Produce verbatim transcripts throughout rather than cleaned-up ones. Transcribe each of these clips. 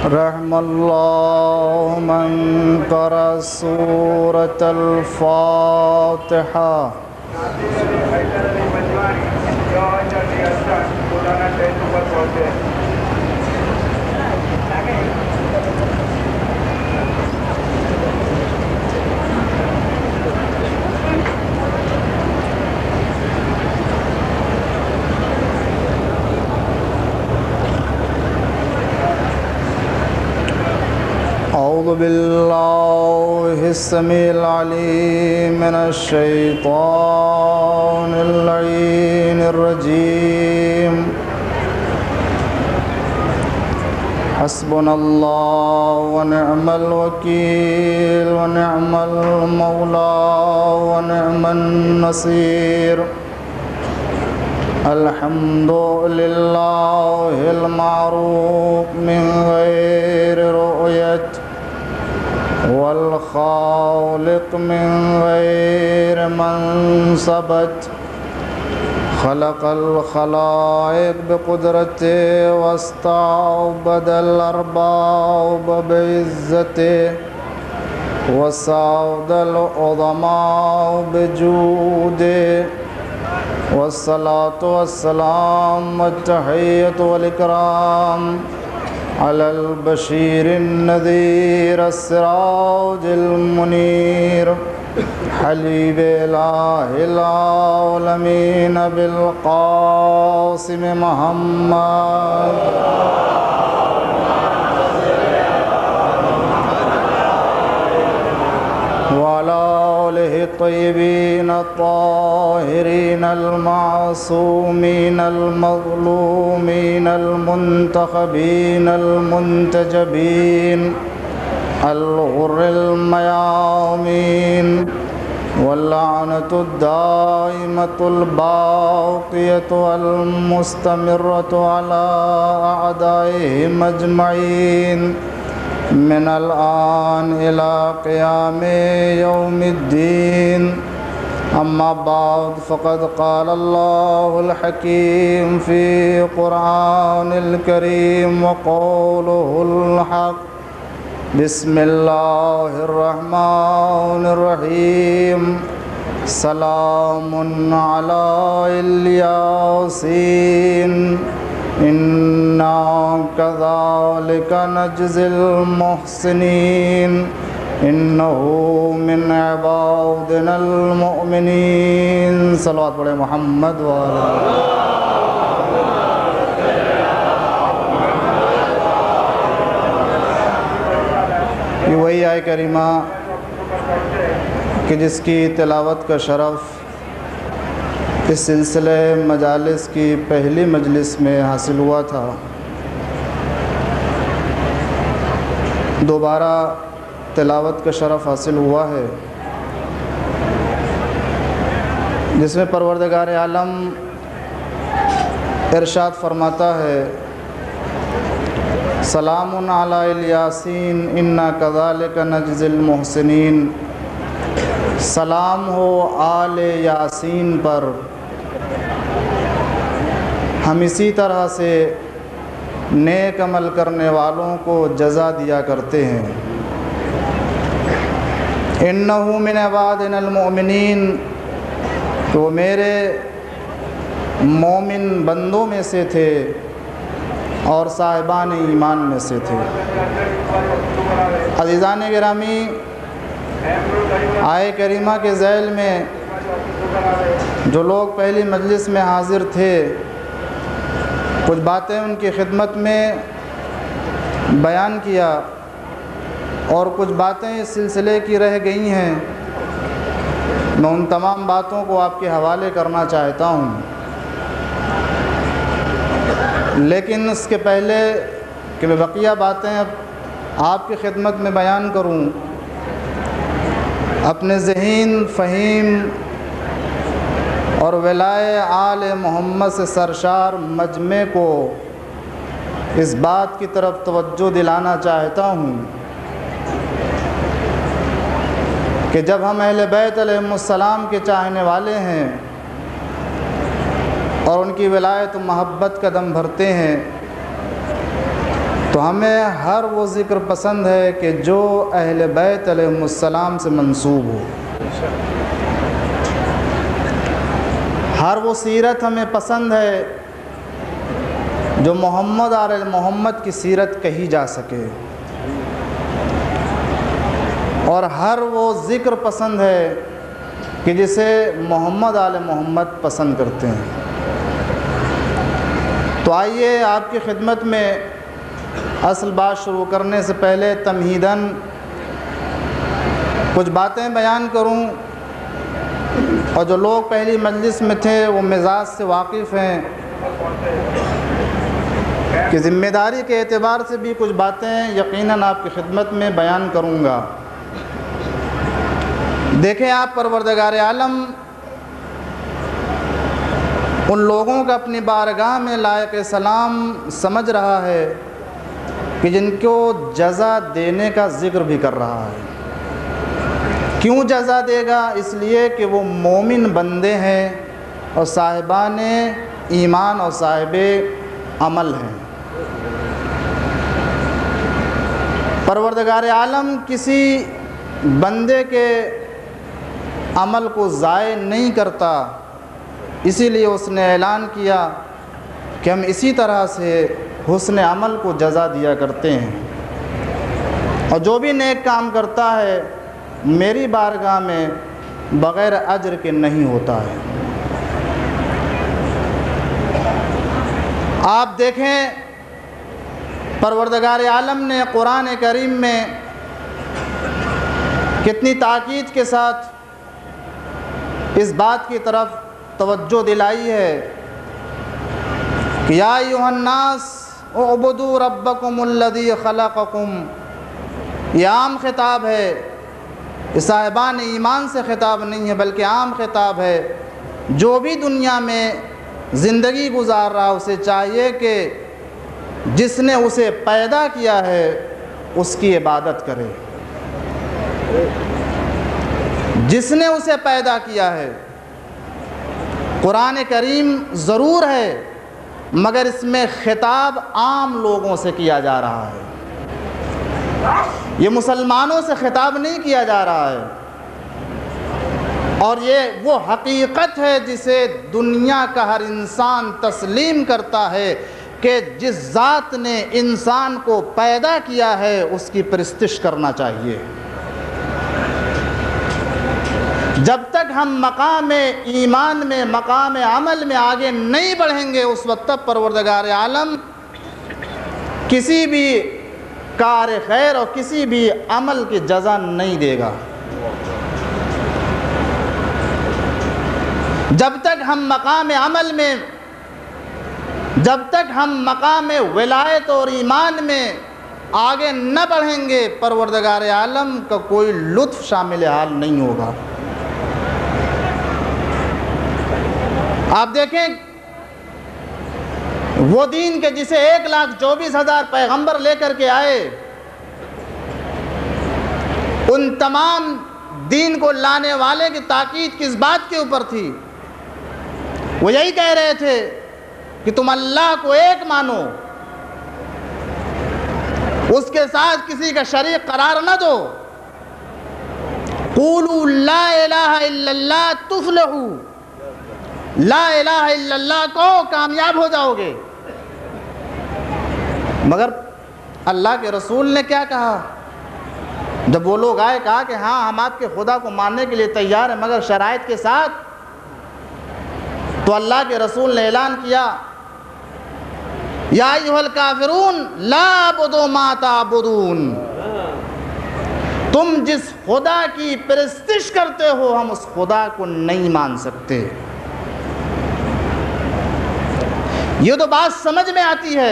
رحم اللہ من قرأ سورة الفاتحہ. اعوذ باللہ السمیع العلیم من الشیطان اللعین الرجیم. حسبنا اللہ ونعم الوکیل ونعم المولا ونعم النصیر. الحمد للہ المعروف من غیر رؤیت والخالق من غیر منصبت. خلق الخلائق بقدرت واستعبد الارباب بعزت وسعد العظماء بجود. والصلاة والسلام والتحیۃ والاکرام علی البشیر النذیر السراج المنیر حلیب الہ العالمین بالقاسم محمد وعلی آلہ الطیبین الطاہرین المعصومین المظلومین المنتخبین المنتجبین الغر المیامین. واللعنة الدائمة الباقية المستمرة على أعدائهم أجمعين من الآن إلى قيام يوم الدين. أما بعد فقد قال الله الحكيم في قرآن الكريم وقوله الحق. بسم الله الرحمن الرحيم. سلام على الياسين إنا كذلك نجزي المحسنين إنه من عبادنا المؤمنين. صلوات پڑھیں محمد وعلى یہ وہی آیہ کریمہ کہ جس کی تلاوت کا شرف اس سلسلے مجالس کی پہلی مجلس میں حاصل ہوا تھا. دوبارہ تلاوت کا شرف حاصل ہوا ہے جس میں پروردگار عالم ارشاد فرماتا ہے سلام علی الیاسین انا کذالک نجزی المحسنین. سلام ہو آل یاسین پر، ہم اسی طرح سے نیک عمل کرنے والوں کو جزا دیا کرتے ہیں. انہ من عبادنا المؤمنین، تو میرے مومن بندوں میں سے تھے اور صاحبان ایمان میں سے تھے. عزیزان گرامی، آیہ کریمہ کے ذیل میں جو لوگ پہلی مجلس میں حاضر تھے کچھ باتیں ان کی خدمت میں بیان کیا اور کچھ باتیں اس سلسلے کی رہ گئی ہیں. میں ان تمام باتوں کو آپ کے حوالے کرنا چاہتا ہوں، لیکن اس کے پہلے کہ میں بقیہ باتیں آپ کی خدمت میں بیان کروں، اپنے ذہین فہیم اور ولائے آل محمد سے سرشار مجمع کو اس بات کی طرف توجہ دلانا چاہتا ہوں کہ جب ہم اہل بیت علیہم السلام کے چاہنے والے ہیں اور ان کی ولایت و محبت کا دم بھرتے ہیں تو ہمیں ہر وہ ذکر پسند ہے کہ جو اہل بیت علیہم السلام سے منسوب ہو، ہر وہ سیرت ہمیں پسند ہے جو محمد آل محمد کی سیرت کہی جا سکے، اور ہر وہ ذکر پسند ہے کہ جسے محمد آل محمد پسند کرتے ہیں۔ تو آئیے آپ کی خدمت میں اصل بات شروع کرنے سے پہلے تمہیداً کچھ باتیں بیان کروں، اور جو لوگ پہلی مجلس میں تھے وہ مزاج سے واقف ہیں کہ ذمہ داری کے اعتبار سے بھی کچھ باتیں یقیناً آپ کی خدمت میں بیان کروں گا۔ دیکھیں آپ، پروردگار عالم ان لوگوں کا اپنی بارگاہ میں لائق سلام سمجھ رہا ہے کہ جن کو جزا دینے کا ذکر بھی کر رہا ہے۔ کیوں جزا دے گا؟ اس لیے کہ وہ مومن بندے ہیں اور صاحبان ایمان اور صاحب عمل ہیں۔ پروردگار عالم کسی بندے کے عمل کو ضائع نہیں کرتا، اسی لیے اس نے اعلان کیا کہ ہم اسی طرح سے حسن عمل کو جزا دیا کرتے ہیں، اور جو بھی نیک کام کرتا ہے میری بارگاہ میں بغیر اجر کے نہیں ہوتا ہے۔ آپ دیکھیں پروردگار عالم نے قرآن کریم میں کتنی تاکید کے ساتھ اس بات کی طرف توجہ دلائی ہے کہ یا ایھا الناس اعبدوا ربکم الذی خلقکم۔ یہ عام خطاب ہے، یہ صاحبان ایمان سے خطاب نہیں ہے بلکہ عام خطاب ہے۔ جو بھی دنیا میں زندگی گزار رہا اسے چاہیے کہ جس نے اسے پیدا کیا ہے اس کی عبادت کرے، جس نے اسے پیدا کیا ہے۔ قرآن کریم ضرور ہے مگر اس میں خطاب عام لوگوں سے کیا جا رہا ہے، یہ مسلمانوں سے خطاب نہیں کیا جا رہا ہے، اور یہ وہ حقیقت ہے جسے دنیا کا ہر انسان تسلیم کرتا ہے کہ جس ذات نے انسان کو پیدا کیا ہے اس کی پرستش کرنا چاہیے۔ جب تک ہم مقام ایمان میں، مقام عمل میں آگے نہیں بڑھیں گے اس وقت تک پروردگار عالم کسی بھی کار خیر اور کسی بھی عمل کی جزا نہیں دے گا۔ جب تک ہم مقام عمل میں، جب تک ہم مقام ولایت اور ایمان میں آگے نہ بڑھیں گے پروردگار عالم کا کوئی لطف شامل حال نہیں ہوگا۔ آپ دیکھیں وہ دین کے جسے ایک لاکھ چوبیس ہزار پیغمبر لے کر کے آئے، ان تمام دین کو لانے والے کی تاکید کس بات کے اوپر تھی؟ وہ یہی کہہ رہے تھے کہ تم اللہ کو ایک مانو، اس کے ساتھ کسی کا شریک قرار نہ دو۔ قولوا لا الہ الا اللہ تفلحوا، لا الہ الا اللہ کو کامیاب ہو جاؤ گے۔ مگر اللہ کے رسول نے کیا کہا؟ جب وہ لوگ آئے کہا کہ ہاں ہم آپ کے خدا کو ماننے کے لیے تیار ہیں مگر شرائط کے ساتھ، تو اللہ کے رسول نے اعلان کیا یا ایھا الکافرون لا اعبد ما تعبدون، تم جس خدا کی پرستش کرتے ہو ہم اس خدا کو نہیں مان سکتے۔ یہ تو بات سمجھ میں آتی ہے،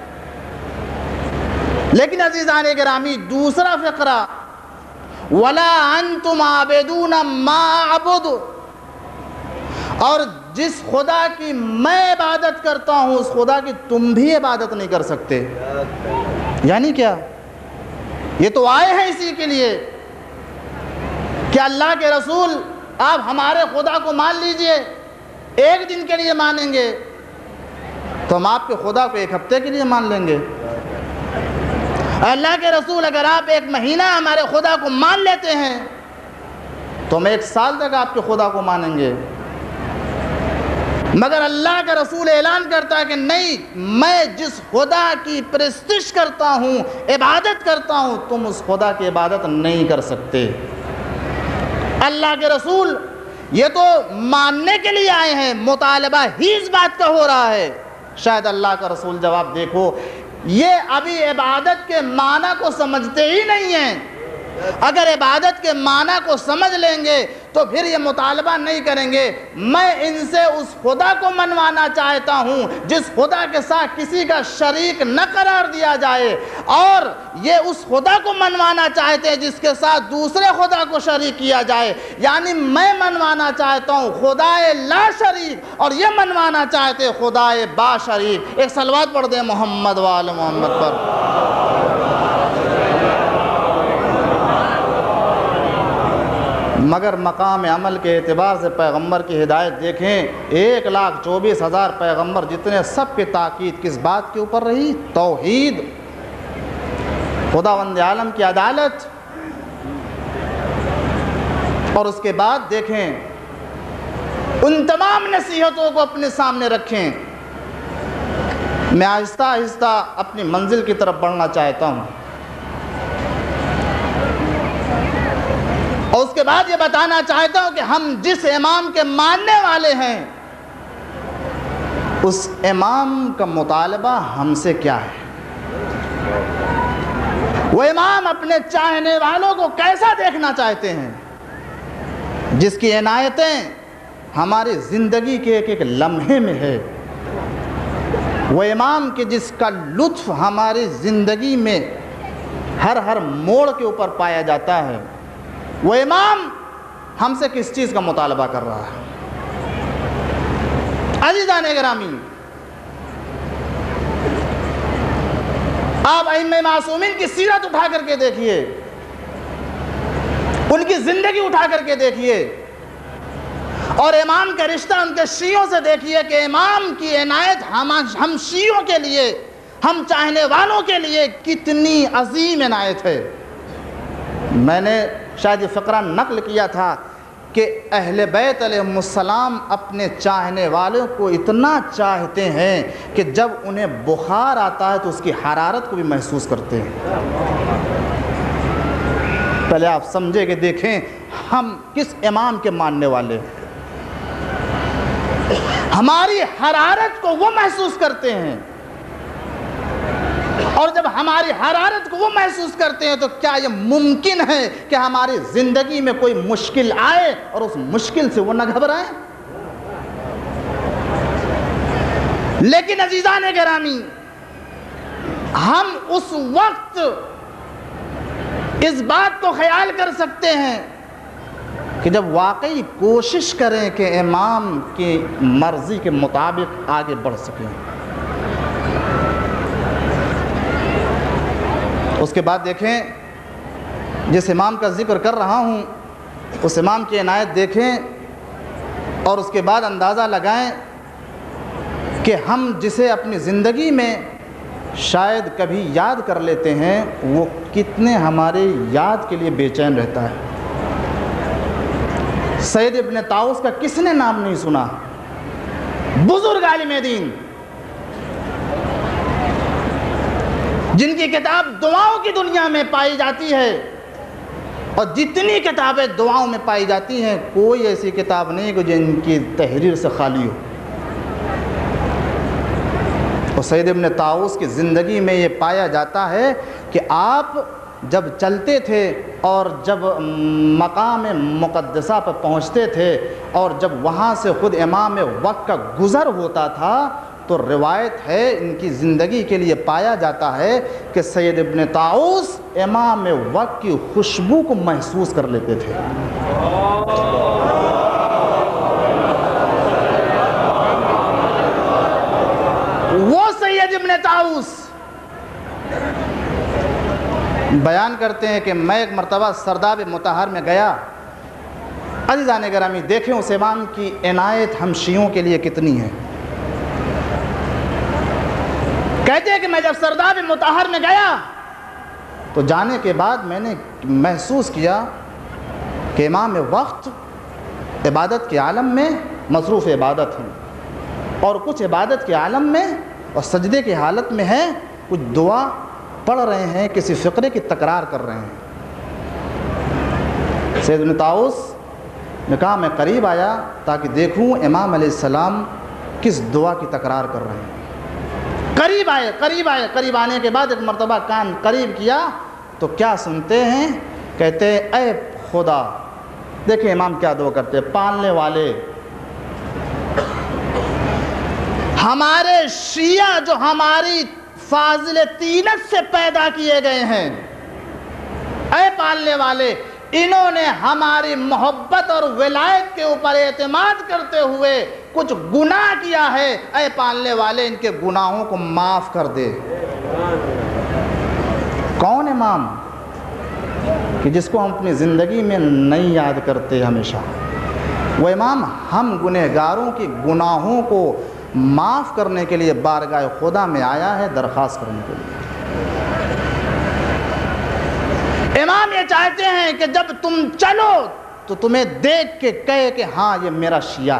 لیکن عزیزان گرامی دوسرا فقرہ وَلَا أَنْتُمْ عَابِدُونَ مَا أَعْبُدُ، اور جس خدا کی میں عبادت کرتا ہوں اس خدا کی تم بھی عبادت نہیں کر سکتے۔ یعنی کیا؟ یہ تو آئے ہیں اسی کے لیے کہ اللہ کے رسول آپ ہمارے خدا کو مان لیجئے، ایک دن کے لیے مانیں گے تو ہم آپ کے خدا کو ایک ہفتے کے لیے مان لیں گے۔ اللہ کے رسول اگر آپ ایک مہینہ ہمارے خدا کو مان لیتے ہیں تو ہم ایک سال تک آپ کے خدا کو مانیں گے، مگر اللہ کا رسول اعلان کرتا ہے کہ نہیں، میں جس خدا کی پرستش کرتا ہوں، عبادت کرتا ہوں، تم اس خدا کی عبادت نہیں کر سکتے۔ اللہ کے رسول یہ تو ماننے کے لیے آئے ہیں، مطالبہ ہی اس بات کا ہو رہا ہے۔ شاید اللہ کا رسول جواب دیکھو، یہ ابھی عبادت کے معنی کو سمجھتے ہی نہیں ہیں۔ اگر عبادت کے معنی کو سمجھ لیں گے تو پھر یہ مطالبہ نہیں کریں گے۔ میں ان سے اس خدا کو منوانا چاہتا ہوں جس خدا کے ساتھ کسی کا شریک نہ قرار دیا جائے، اور یہ اس خدا کو منوانا چاہتے ہیں جس کے ساتھ دوسرے خدا کو شریک کیا جائے۔ یعنی میں منوانا چاہتا ہوں خدائے لا شریک، اور یہ منوانا چاہتے خدائے با شریک۔ ایک صلوات پڑھ دیں محمد وآل محمد پر۔ مگر مقام عمل کے اعتبار سے پیغمبر کی ہدایت دیکھیں، ایک لاکھ چوبیس ہزار پیغمبر جتنے، سب کی تاکید کس بات کے اوپر رہی؟ توحید، خداوند عالم کی عدالت۔ اور اس کے بعد دیکھیں، ان تمام نصیحتوں کو اپنے سامنے رکھیں۔ میں آہستہ آہستہ اپنی منزل کی طرف بڑھنا چاہتا ہوں، اور اس کے بعد یہ بتانا چاہتا ہوں کہ ہم جس امام کے ماننے والے ہیں اس امام کا مطالبہ ہم سے کیا ہے۔ وہ امام اپنے چاہنے والوں کو کیسا دیکھنا چاہتے ہیں، جس کی عنایتیں ہماری زندگی کے ایک ایک لمحے میں ہے۔ وہ امام کے جس کا لطف ہماری زندگی میں ہر ہر موڑ کے اوپر پایا جاتا ہے۔ وہ امام ہم سے کس چیز کا مطالبہ کر رہا ہے؟ عزیزان گرامی، آپ ائمہ معصومین کی سیرت اٹھا کر کے دیکھیے، ان کی زندگی اٹھا کر کے دیکھیے، اور امام کا رشتہ ان کے شیعوں سے دیکھیے کہ امام کی عنایت ہم شیعوں کے لیے، ہم چاہنے والوں کے لیے کتنی عظیم عنایت ہے۔ میں نے شاید یہ فقرہ نقل کیا تھا کہ اہل بیت علیہم السلام اپنے چاہنے والوں کو اتنا چاہتے ہیں کہ جب انہیں بخار آتا ہے تو اس کی حرارت کو بھی محسوس کرتے ہیں۔ پہلے آپ سمجھے کہ دیکھیں ہم کس امام کے ماننے والے ہیں۔ ہماری حرارت کو وہ محسوس کرتے ہیں، اور جب ہماری حرارت کو وہ محسوس کرتے ہیں تو کیا یہ ممکن ہے کہ ہماری زندگی میں کوئی مشکل آئے اور اس مشکل سے وہ نہ گھبرائیں؟ لیکن عزیزان گرامی، ہم اس وقت اس بات کو خیال کر سکتے ہیں کہ جب واقعی کوشش کریں کہ امام کی مرضی کے مطابق آگے بڑھ سکیں۔ اس کے بعد دیکھیں، جس امام کا ذکر کر رہا ہوں اس امام کی عنایت دیکھیں، اور اس کے بعد اندازہ لگائیں کہ ہم جسے اپنی زندگی میں شاید کبھی یاد کر لیتے ہیں وہ کتنے ہمارے یاد کے لیے بے چین رہتا ہے۔ سید ابن طاؤس کا کس نے نام نہیں سنا؟ بزرگ عالم دین، جن کی کتاب دعاؤں کی دنیا میں پائی جاتی ہے، اور جتنی کتابیں دعاؤں میں پائی جاتی ہیں کوئی ایسی کتاب نہیں کہ جن کی تحریر سے خالی ہو۔ اور سید ابن طاؤس کی زندگی میں یہ پایا جاتا ہے کہ آپ جب چلتے تھے اور جب مقام مقدسہ پر پہنچتے تھے اور جب وہاں سے خود امام وقت کا گزر ہوتا تھا تو روایت ہے ان کی زندگی کے لیے پایا جاتا ہے کہ سید ابن طاؤس امام وقت کی خوشبو کو محسوس کر لیتے تھے۔ وہ سید ابن طاؤس بیان کرتے ہیں کہ میں ایک مرتبہ سرداب مطہر میں گیا۔ عزیزان گرامی دیکھیں اس امام کی عنایت ہم شیعوں کے لیے کتنی ہے۔ کہتے ہیں کہ میں جب سرداب مطہر میں گیا تو جانے کے بعد میں نے محسوس کیا کہ امام وقت عبادت کے عالم میں مصروف عبادت ہیں، اور کچھ عبادت کے عالم میں اور سجدے کی حالت میں ہے، کچھ دعا پڑھ رہے ہیں، کسی فقرے کی تکرار کر رہے ہیں۔ سید بن طاؤس نے کہا میں قریب آیا تاکہ دیکھوں امام علیہ السلام کس دعا کی تکرار کر رہے ہیں۔ قریب آئے قریب آئے قریب آنے کے بعد ایک مرتبہ کان قریب کیا تو کیا سنتے ہیں؟ کہتے ہیں اے خدا، دیکھیں امام کیا دعا کرتے ہیں، پالنے والے ہمارے شیعہ جو ہماری فاضل تینت سے پیدا کیے گئے ہیں، اے پالنے والے انہوں نے ہماری محبت اور ولایت کے اوپر اعتماد کرتے ہوئے کچھ گناہ کیا ہے، اے پالنے والے ان کے گناہوں کو معاف کر دے۔ کون امام کہ جس کو ہم اپنی زندگی میں نہیں یاد کرتے ہمیشہ؟ وہ امام ہم گنہگاروں کی گناہوں کو معاف کرنے کے لیے بارگاہ خدا میں آیا ہے، درخواست کرنے کے لیے۔ امام یہ چاہتے ہیں کہ جب تم چلو تو تمہیں دیکھ کے کہے کہ ہاں یہ میرا شیعہ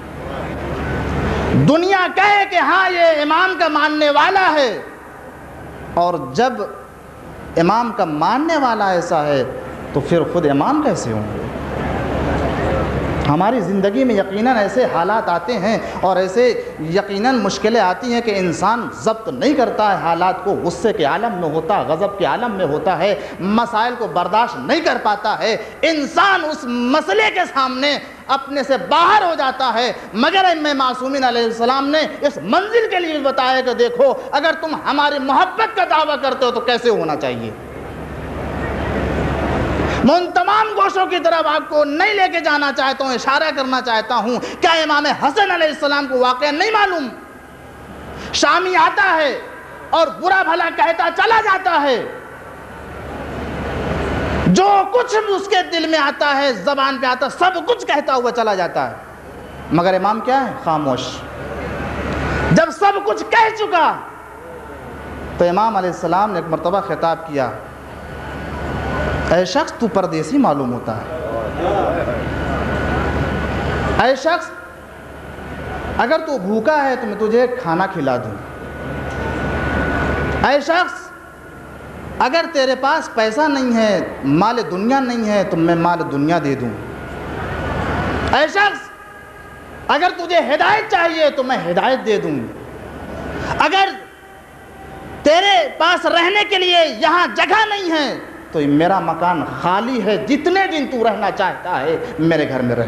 ہے، دنیا کہے کہ ہاں یہ امام کا ماننے والا ہے، اور جب امام کا ماننے والا ایسا ہے تو پھر خود امام کیسے ہوں گے؟ ہماری زندگی میں یقیناً ایسے حالات آتے ہیں اور ایسے یقیناً مشکلیں آتی ہیں کہ انسان ضبط نہیں کرتا ہے حالات کو، غصے کے عالم میں ہوتا ہے، غضب کے عالم میں ہوتا ہے، مسائل کو برداشت نہیں کر پاتا ہے، انسان اس مسئلے کے سامنے اپنے سے باہر ہو جاتا ہے۔ مگر امام معصومین علیہ السلام نے اس منزل کے لیے بتایا کہ دیکھو اگر تم ہماری محبت کا دعویٰ کرتے ہو تو کیسے ہونا چاہیے۔ میں ان تمام گوشوں کی طرف آپ کو نہیں لے کے جانا چاہتا ہوں، اشارہ کرنا چاہتا ہوں، کیا امام حسن علیہ السلام کو واقعہ نہیں معلوم؟ شامی آتا ہے اور برا بھلا کہتا چلا جاتا ہے، جو کچھ بھی اس کے دل میں آتا ہے زبان پہ آتا سب کچھ کہتا ہوا چلا جاتا ہے، مگر امام کیا ہے؟ خاموش۔ جب سب کچھ کہہ چکا تو امام علیہ السلام نے ایک مرتبہ خطاب کیا، اے شخص تو پردیسی معلوم ہوتا ہے، اے شخص اگر تو بھوکا ہے تو میں تجھے کھانا کھلا دوں، اے شخص اگر تیرے پاس پیسہ نہیں ہے، مال دنیا نہیں ہے تو میں مال دنیا دے دوں، اے شخص اگر تجھے ہدایت چاہیے تو میں ہدایت دے دوں، اگر تیرے پاس رہنے کے لیے یہاں جگہ نہیں ہے تو میرا مکان خالی ہے، جتنے دن تو رہنا چاہتا ہے میرے گھر میں رہ۔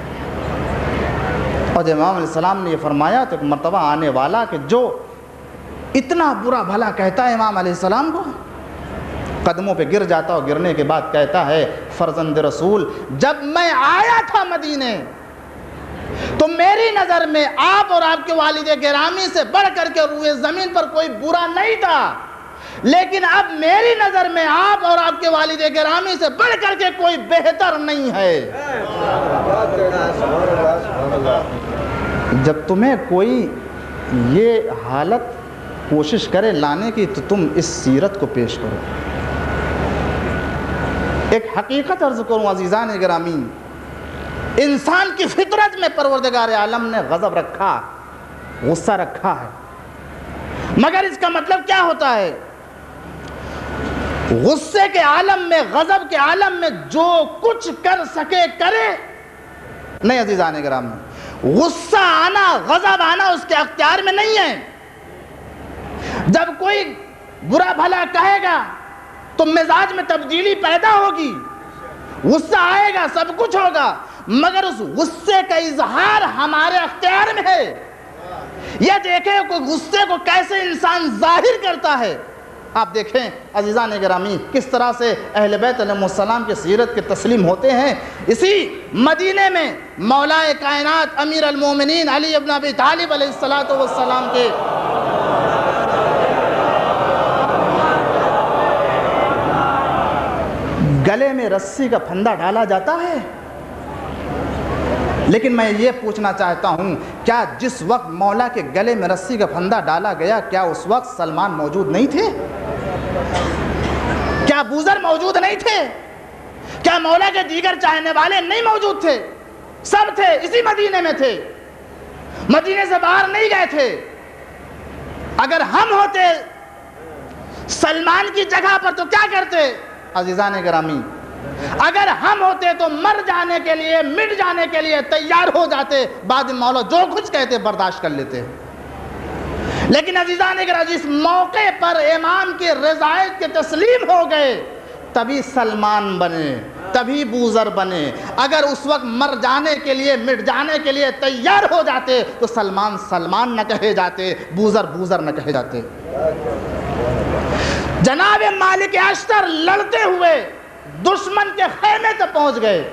اور جب امام علیہ السلام نے یہ فرمایا تو ایک مرتبہ آنے والا کہ جو اتنا برا بھلا کہتا ہے امام علیہ السلام کو، قدموں پہ گر جاتا اور گرنے کے بعد کہتا ہے فرزند رسول جب میں آیا تھا مدینے تو میری نظر میں آپ اور آپ کے والد گرامی سے بڑھ کر کے روئے زمین پر کوئی برا نہیں تھا، لیکن اب میری نظر میں آپ اور آپ کے والد گرامی سے بڑھ کر کے کوئی بہتر نہیں ہے۔ جب تمہیں کوئی یہ حالت کوشش کرے لانے کی تو تم اس سیرت کو پیش کرو۔ ایک حقیقت عرض کروں عزیزان گرامی، انسان کی فطرت میں پروردگار عالم نے غضب رکھا، غصہ رکھا ہے، مگر اس کا مطلب کیا ہوتا ہے؟ غصے کے عالم میں، غضب کے عالم میں جو کچھ کر سکے کرے نہیں عزیزان گرامی، غصہ آنا، غضب آنا اس کے اختیار میں نہیں ہے۔ جب کوئی برا بھلا کہے گا تو مزاج میں تبدیلی پیدا ہوگی، غصہ آئے گا، سب کچھ ہوگا، مگر اس غصے کا اظہار ہمارے اختیار میں ہے۔ یہ دیکھیں کہ غصے کو کیسے انسان ظاہر کرتا ہے۔ آپ دیکھیں عزیزان گرامی کس طرح سے اہل بیت علیہ السلام کی سیرت کے تسلیم ہوتے ہیں۔ اسی مدینے میں مولا کائنات امیر المومنین علی ابن ابی طالب علیہ السلام کے گلے میں رسی کا پھندا ڈالا جاتا ہے، لیکن میں یہ پوچھنا چاہتا ہوں کیا جس وقت مولا کے گلے میں رسی کا پھندا ڈالا گیا کیا اس وقت سلمان موجود نہیں تھے؟ کیا بوزر موجود نہیں تھے؟ کیا مولا کے دیگر چاہنے والے نہیں موجود تھے؟ سب تھے، اسی مدینے میں تھے، مدینے سے باہر نہیں گئے تھے۔ اگر ہم ہوتے سلمان کی جگہ پر تو کیا کرتے؟ عزیزان گرامی، اگر ہم ہوتے تو مر جانے کے لیے، مٹ جانے کے لیے تیار ہو جاتے، بعد میں مولا جو کچھ کہتے برداشت کر لیتے۔ لیکن عزیزان گرامی، جس موقع پر امام کی رضایت کے تسلیم ہو گئے، تبھی سلمان بنے، تبھی بوزر بنے۔ اگر اس وقت مر جانے کے لیے، مٹ جانے کے لیے تیار ہو جاتے تو سلمان سلمان نہ کہے جاتے، بوزر بوزر نہ کہے جاتے۔ جناب مالک اشتر لڑتے ہوئے دشمن کے خیمے تک پہنچ گئے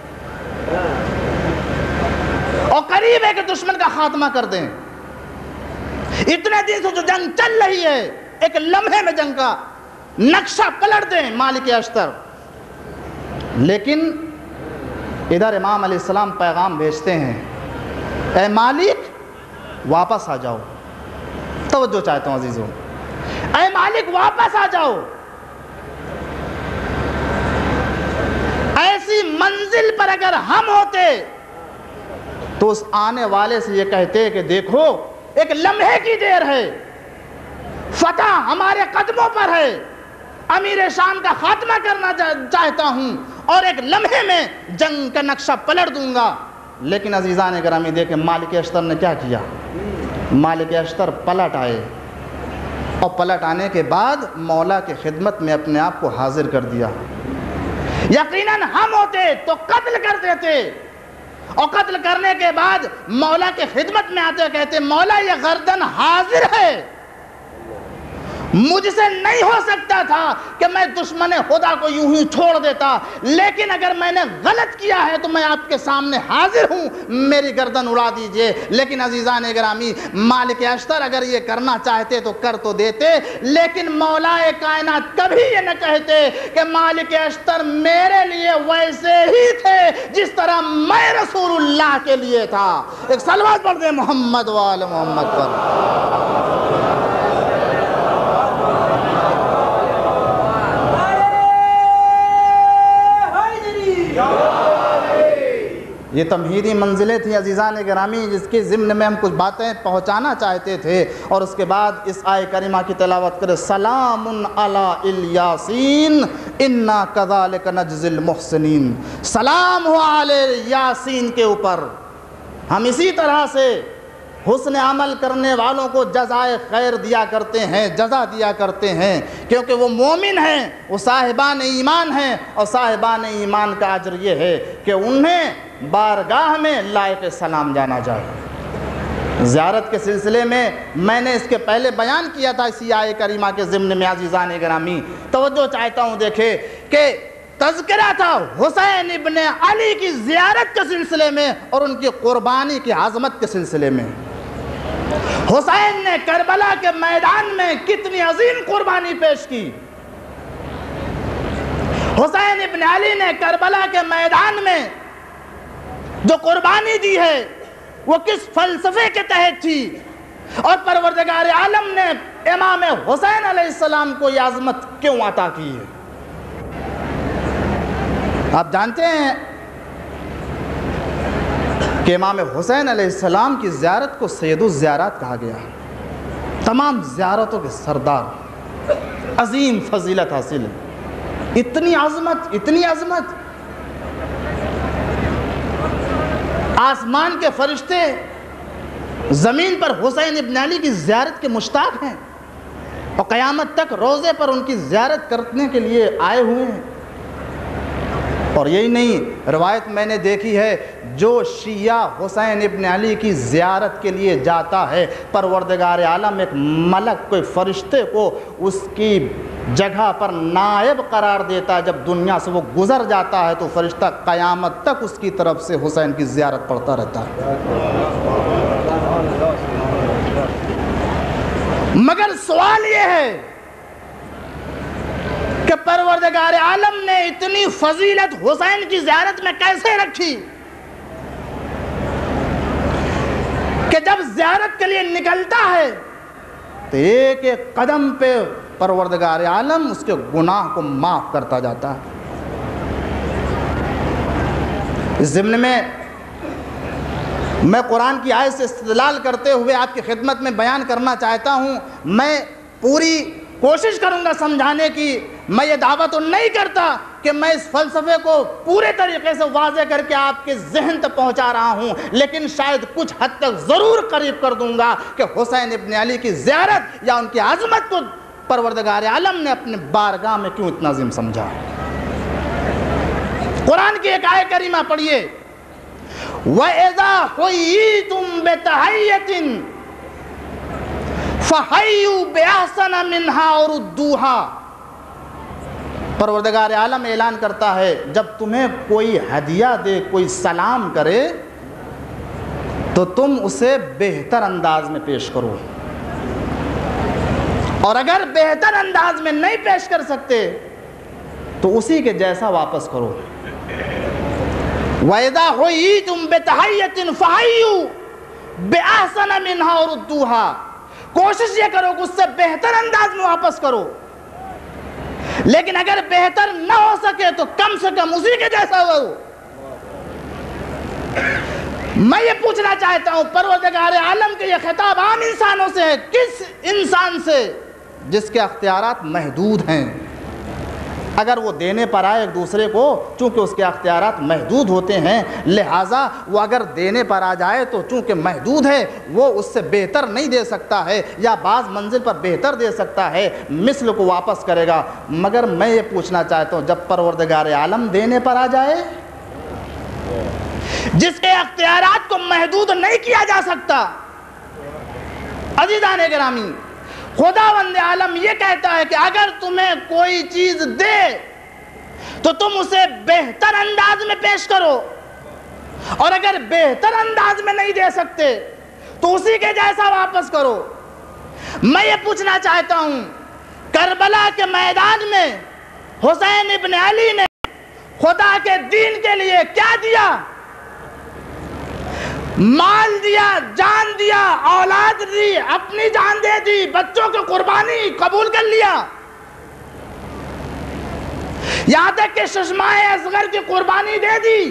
اور قریب ہے کہ دشمن کا خاتمہ کر دیں۔ اتنے دن سے جو جنگ چل رہی ہے، ایک لمحے میں جنگ کا نقشہ پلٹ دیں مالک اشتر۔ لیکن ادھر امام علیہ السلام پیغام بھیجتے ہیں، اے مالک واپس آ جاؤ۔ توجہ چاہتا ہوں عزیزوں، اے مالک واپس آ جاؤ۔ ایسی منزل پر اگر ہم ہوتے تو اس آنے والے سے یہ کہتے کہ دیکھو ایک لمحے کی دیر ہے، فتح ہمارے قدموں پر ہے، امیر شام کا خاتمہ کرنا چاہتا ہوں اور ایک لمحے میں جنگ کا نقشہ پلٹ دوں گا۔ لیکن عزیزان گرامی دیکھیں مالک اشتر نے کیا کیا۔ مالک اشتر پلٹ آئے اور پلٹ آنے کے بعد مولا کی خدمت میں اپنے آپ کو حاضر کر دیا۔ یقیناً ہم ہوتے تو قتل کر دیتے، اور قتل کرنے کے بعد مولا کی خدمت میں آتے کہتے مولا یہ گردن حاضر ہے، مجھ سے نہیں ہو سکتا تھا کہ میں دشمن خدا کو یوں ہی چھوڑ دیتا، لیکن اگر میں نے غلط کیا ہے تو میں آپ کے سامنے حاضر ہوں، میری گردن اڑا دیجئے۔ لیکن عزیزان گرامی مالک اشتر اگر یہ کرنا چاہتے تو کر تو دیتے، لیکن مولا کائنات کبھی یہ نہ کہتے کہ مالک اشتر میرے لیے ویسے ہی تھے جس طرح میں رسول اللہ کے لیے تھا۔ ایک صلوات پڑھ دیں محمد وآل محمد پر۔ یہ تمہیدی منزلیں تھیں عزیزان گرامی، جس کے ضمن میں ہم کچھ باتیں پہنچانا چاہتے تھے، اور اس کے بعد اس آیہ کریمہ کی تلاوت کرے، سلام علی الیاسین انا کذالک نجزی المحسنین۔ سلام ہو علی یاسین کے اوپر، ہم اسی طرح سے حسن عمل کرنے والوں کو جزائے خیر دیا کرتے ہیں، جزا دیا کرتے ہیں، کیونکہ وہ مومن ہیں، وہ صاحبان ایمان ہیں، اور صاحبان ایمان کا اجر یہ ہے کہ انہیں بارگاہ میں لائق سلام جانا جائے۔ زیارت کے سلسلے میں میں نے اس کے پہلے بیان کیا تھا اسی آیہ کریمہ کے ضمن میں عزیزان گرامی، توجہ چاہتا ہوں دیکھے کہ تذکرہ تھا حسین ابن علی کی زیارت کے سلسلے میں اور ان کی قربانی کی عظمت کے سلسلے میں۔ حسین نے کربلا کے میدان میں کتنی عظیم قربانی پیش کی۔ حسین ابن علی نے کربلا کے میدان میں جو قربانی دی ہے وہ کس فلسفے کے تحت تھی، اور پروردگار عالم نے امام حسین علیہ السلام کو یہ عظمت کیوں عطا کی ہے؟ آپ جانتے ہیں کہ امام حسین علیہ السلام کی زیارت کو سید الزیارات کہا گیا، تمام زیارتوں کے سردار، عظیم فضیلت حاصل ہے۔ اتنی عظمت، اتنی عظمت، آسمان کے فرشتے زمین پر حسین ابن علی کی زیارت کے مشتاق ہیں، اور قیامت تک روضے پر ان کی زیارت کرنے کے لیے آئے ہوئے ہیں۔ اور یہی نہیں، روایت میں نے دیکھی ہے، جو شیعہ حسین ابن علی کی زیارت کے لیے جاتا ہے، پروردگار عالم ایک ملک، کوئی فرشتے کو اس کی جگہ پر نائب قرار دیتا ہے۔ جب دنیا سے وہ گزر جاتا ہے تو فرشتہ قیامت تک اس کی طرف سے حسین کی زیارت پڑھتا رہتا ہے۔ مگر سوال یہ ہے کہ پروردگار عالم نے اتنی فضیلت حسین کی زیارت میں کیسے رکھی کہ جب زیارت کے لیے نکلتا ہے تو ایک ایک قدم پہ پروردگار عالم اس کے گناہ کو معاف کرتا جاتا ہے۔ اس ضمن میں میں قرآن کی آیت سے استدلال کرتے ہوئے آپ کی خدمت میں بیان کرنا چاہتا ہوں۔ میں پوری کوشش کروں گا سمجھانے کی، میں یہ دعویٰ تو نہیں کرتا کہ میں اس فلسفے کو پورے طریقے سے واضح کر کے آپ کے ذہن تک پہنچا رہا ہوں، لیکن شاید کچھ حد تک ضرور قریب کر دوں گا کہ حسین ابن علی کی زیارت یا ان کی عظمت کو پروردگار عالم نے اپنے بارگاہ میں کیوں اتنا عظیم سمجھا۔ قرآن کی ایک آیت کریمہ پڑھیے، وَإِذَا حُيِّيتُم بِتَحِيَّةٍ فَحَيُّوا بِأَحْسَنَ مِنْهَا وَرُدُّوهَا۔ پروردگار عالم اعلان کرتا ہے جب تمہیں کوئی ہدیہ دے، کوئی سلام کرے تو تم اسے بہتر انداز میں پیش کرو، اور اگر بہتر انداز میں نہیں پیش کر سکتے تو اسی کے جیسا واپس کرو۔ وَإِذَا حُيِّيتُم بِتَحِيَّةٍ فَحَيُّوا بِأَحْسَنَ مِنْهَا وَرُدُّوهَا۔ کوشش یہ کرو کہ اس سے بہتر انداز میں واپس کرو، لیکن اگر بہتر نہ ہو سکے تو کم سے کم اسی کے جیسا ہو۔ میں یہ پوچھنا چاہتا ہوں، پروردگار عالم کے یہ خطاب عام انسانوں سے ہے، کس انسان سے؟ جس کے اختیارات محدود ہیں۔ اگر وہ دینے پر آئے ایک دوسرے کو، چونکہ اس کے اختیارات محدود ہوتے ہیں، لہٰذا وہ اگر دینے پر آ جائے تو چونکہ محدود ہے وہ اس سے بہتر نہیں دے سکتا ہے، یا بعض منزل پر بہتر دے سکتا ہے، مثل کو واپس کرے گا۔ مگر میں یہ پوچھنا چاہتا ہوں، جب پروردگار عالم دینے پر آ جائے، جس کے اختیارات کو محدود نہیں کیا جا سکتا، عزیزان گرامی، خداوند عالم یہ کہتا ہے کہ اگر تمہیں کوئی چیز دے تو تم اسے بہتر انداز میں پیش کرو، اور اگر بہتر انداز میں نہیں دے سکتے تو اسی کے جیسا واپس کرو۔ میں یہ پوچھنا چاہتا ہوں، کربلا کے میدان میں حسین ابن علی نے خدا کے دین کے لیے کیا دیا؟ مال دیا، جان دیا، اولاد دی، اپنی جان دے دی، بچوں کی قربانی قبول کر لیا، یہاں تک کہ ششمائے اصغر کی قربانی دے دی۔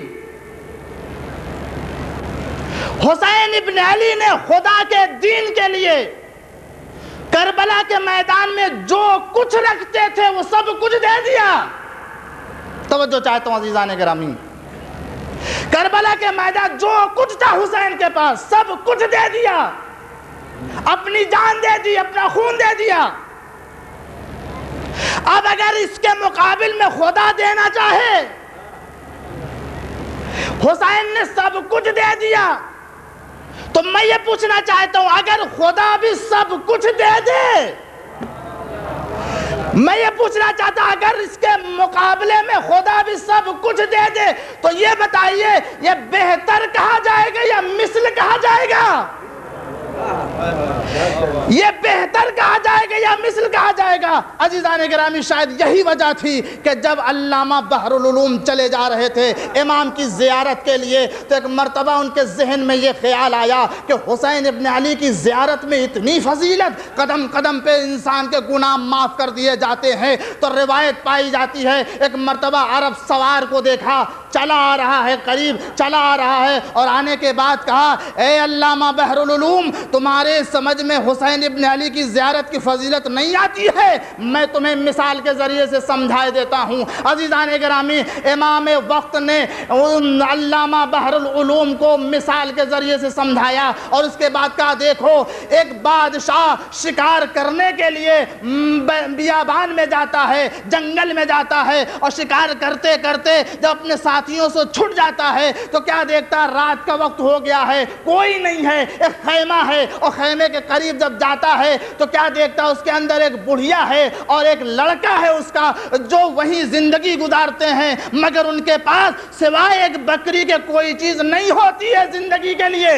حسین ابن علی نے خدا کے دین کے لیے کربلا کے میدان میں جو کچھ رکھتے تھے وہ سب کچھ دے دیا۔ توجہ چاہتا ہوں عزیزان گرامی، کربلا کے میدان جو کچھ تھا حسین کے پاس سب کچھ دے دیا، اپنی جان دے دی، اپنا خون دے دیا۔ اب اگر اس کے مقابل میں خدا دینا چاہے، حسین نے سب کچھ دے دیا، تو میں یہ پوچھنا چاہتا ہوں، اگر خدا بھی سب کچھ دے دے، میں یہ پوچھنا چاہتا ہوں اگر اس کے مقابلے میں خدا بھی سب کچھ دے دے تو یہ بتائیے یہ بہتر کہا جائے گا یا مثل کہا جائے گا؟ یہ بہتر کہا جائے گا یا مثل کہا جائے گا؟ عزیزان گرامی، شاید یہی وجہ تھی کہ جب علامہ بحر العلوم چلے جا رہے تھے امام کی زیارت کے لیے تو ایک مرتبہ ان کے ذہن میں یہ خیال آیا کہ حسین ابن علی کی زیارت میں اتنی فضیلت، قدم قدم پہ انسان کے گناہ معاف کر دیے جاتے ہیں۔ تو روایت پائی جاتی ہے ایک مرتبہ عرب سوار کو دیکھا، چلا آ رہا ہے، قریب چلا آ رہا ہے، اور آنے کے بعد کہا، اے علامہ بحر العلوم، تمہارے سمجھ میں حسین ابن علی کی زیارت کی فضیلت نہیں آتی ہے؟ میں تمہیں مثال کے ذریعے سے سمجھائے دیتا ہوں۔ عزیزان گرامی، امام وقت نے علامہ بحر العلوم کو مثال کے ذریعے سے سمجھایا، اور اس کے بعد کہا، دیکھو ایک بادشاہ شکار کرنے کے لیے بیابان میں جاتا ہے، جنگل میں جاتا ہے، اور شکار کرتے کرتے جب اپنے ساتھیوں سے چھٹ جاتا ہے تو کیا دیکھتا، رات کا وقت ہو گیا ہے، کوئی نہیں ہے، ایک خیمہ ہے، اور خیمے کے قریب جب جاتا ہے تو کیا دیکھتا، اس کے اندر ایک بڑھیا ہے اور ایک لڑکا ہے اس کا، جو وہیں زندگی گزارتے ہیں، مگر ان کے پاس سوائے ایک بکری کے کوئی چیز نہیں ہوتی ہے زندگی کے لیے۔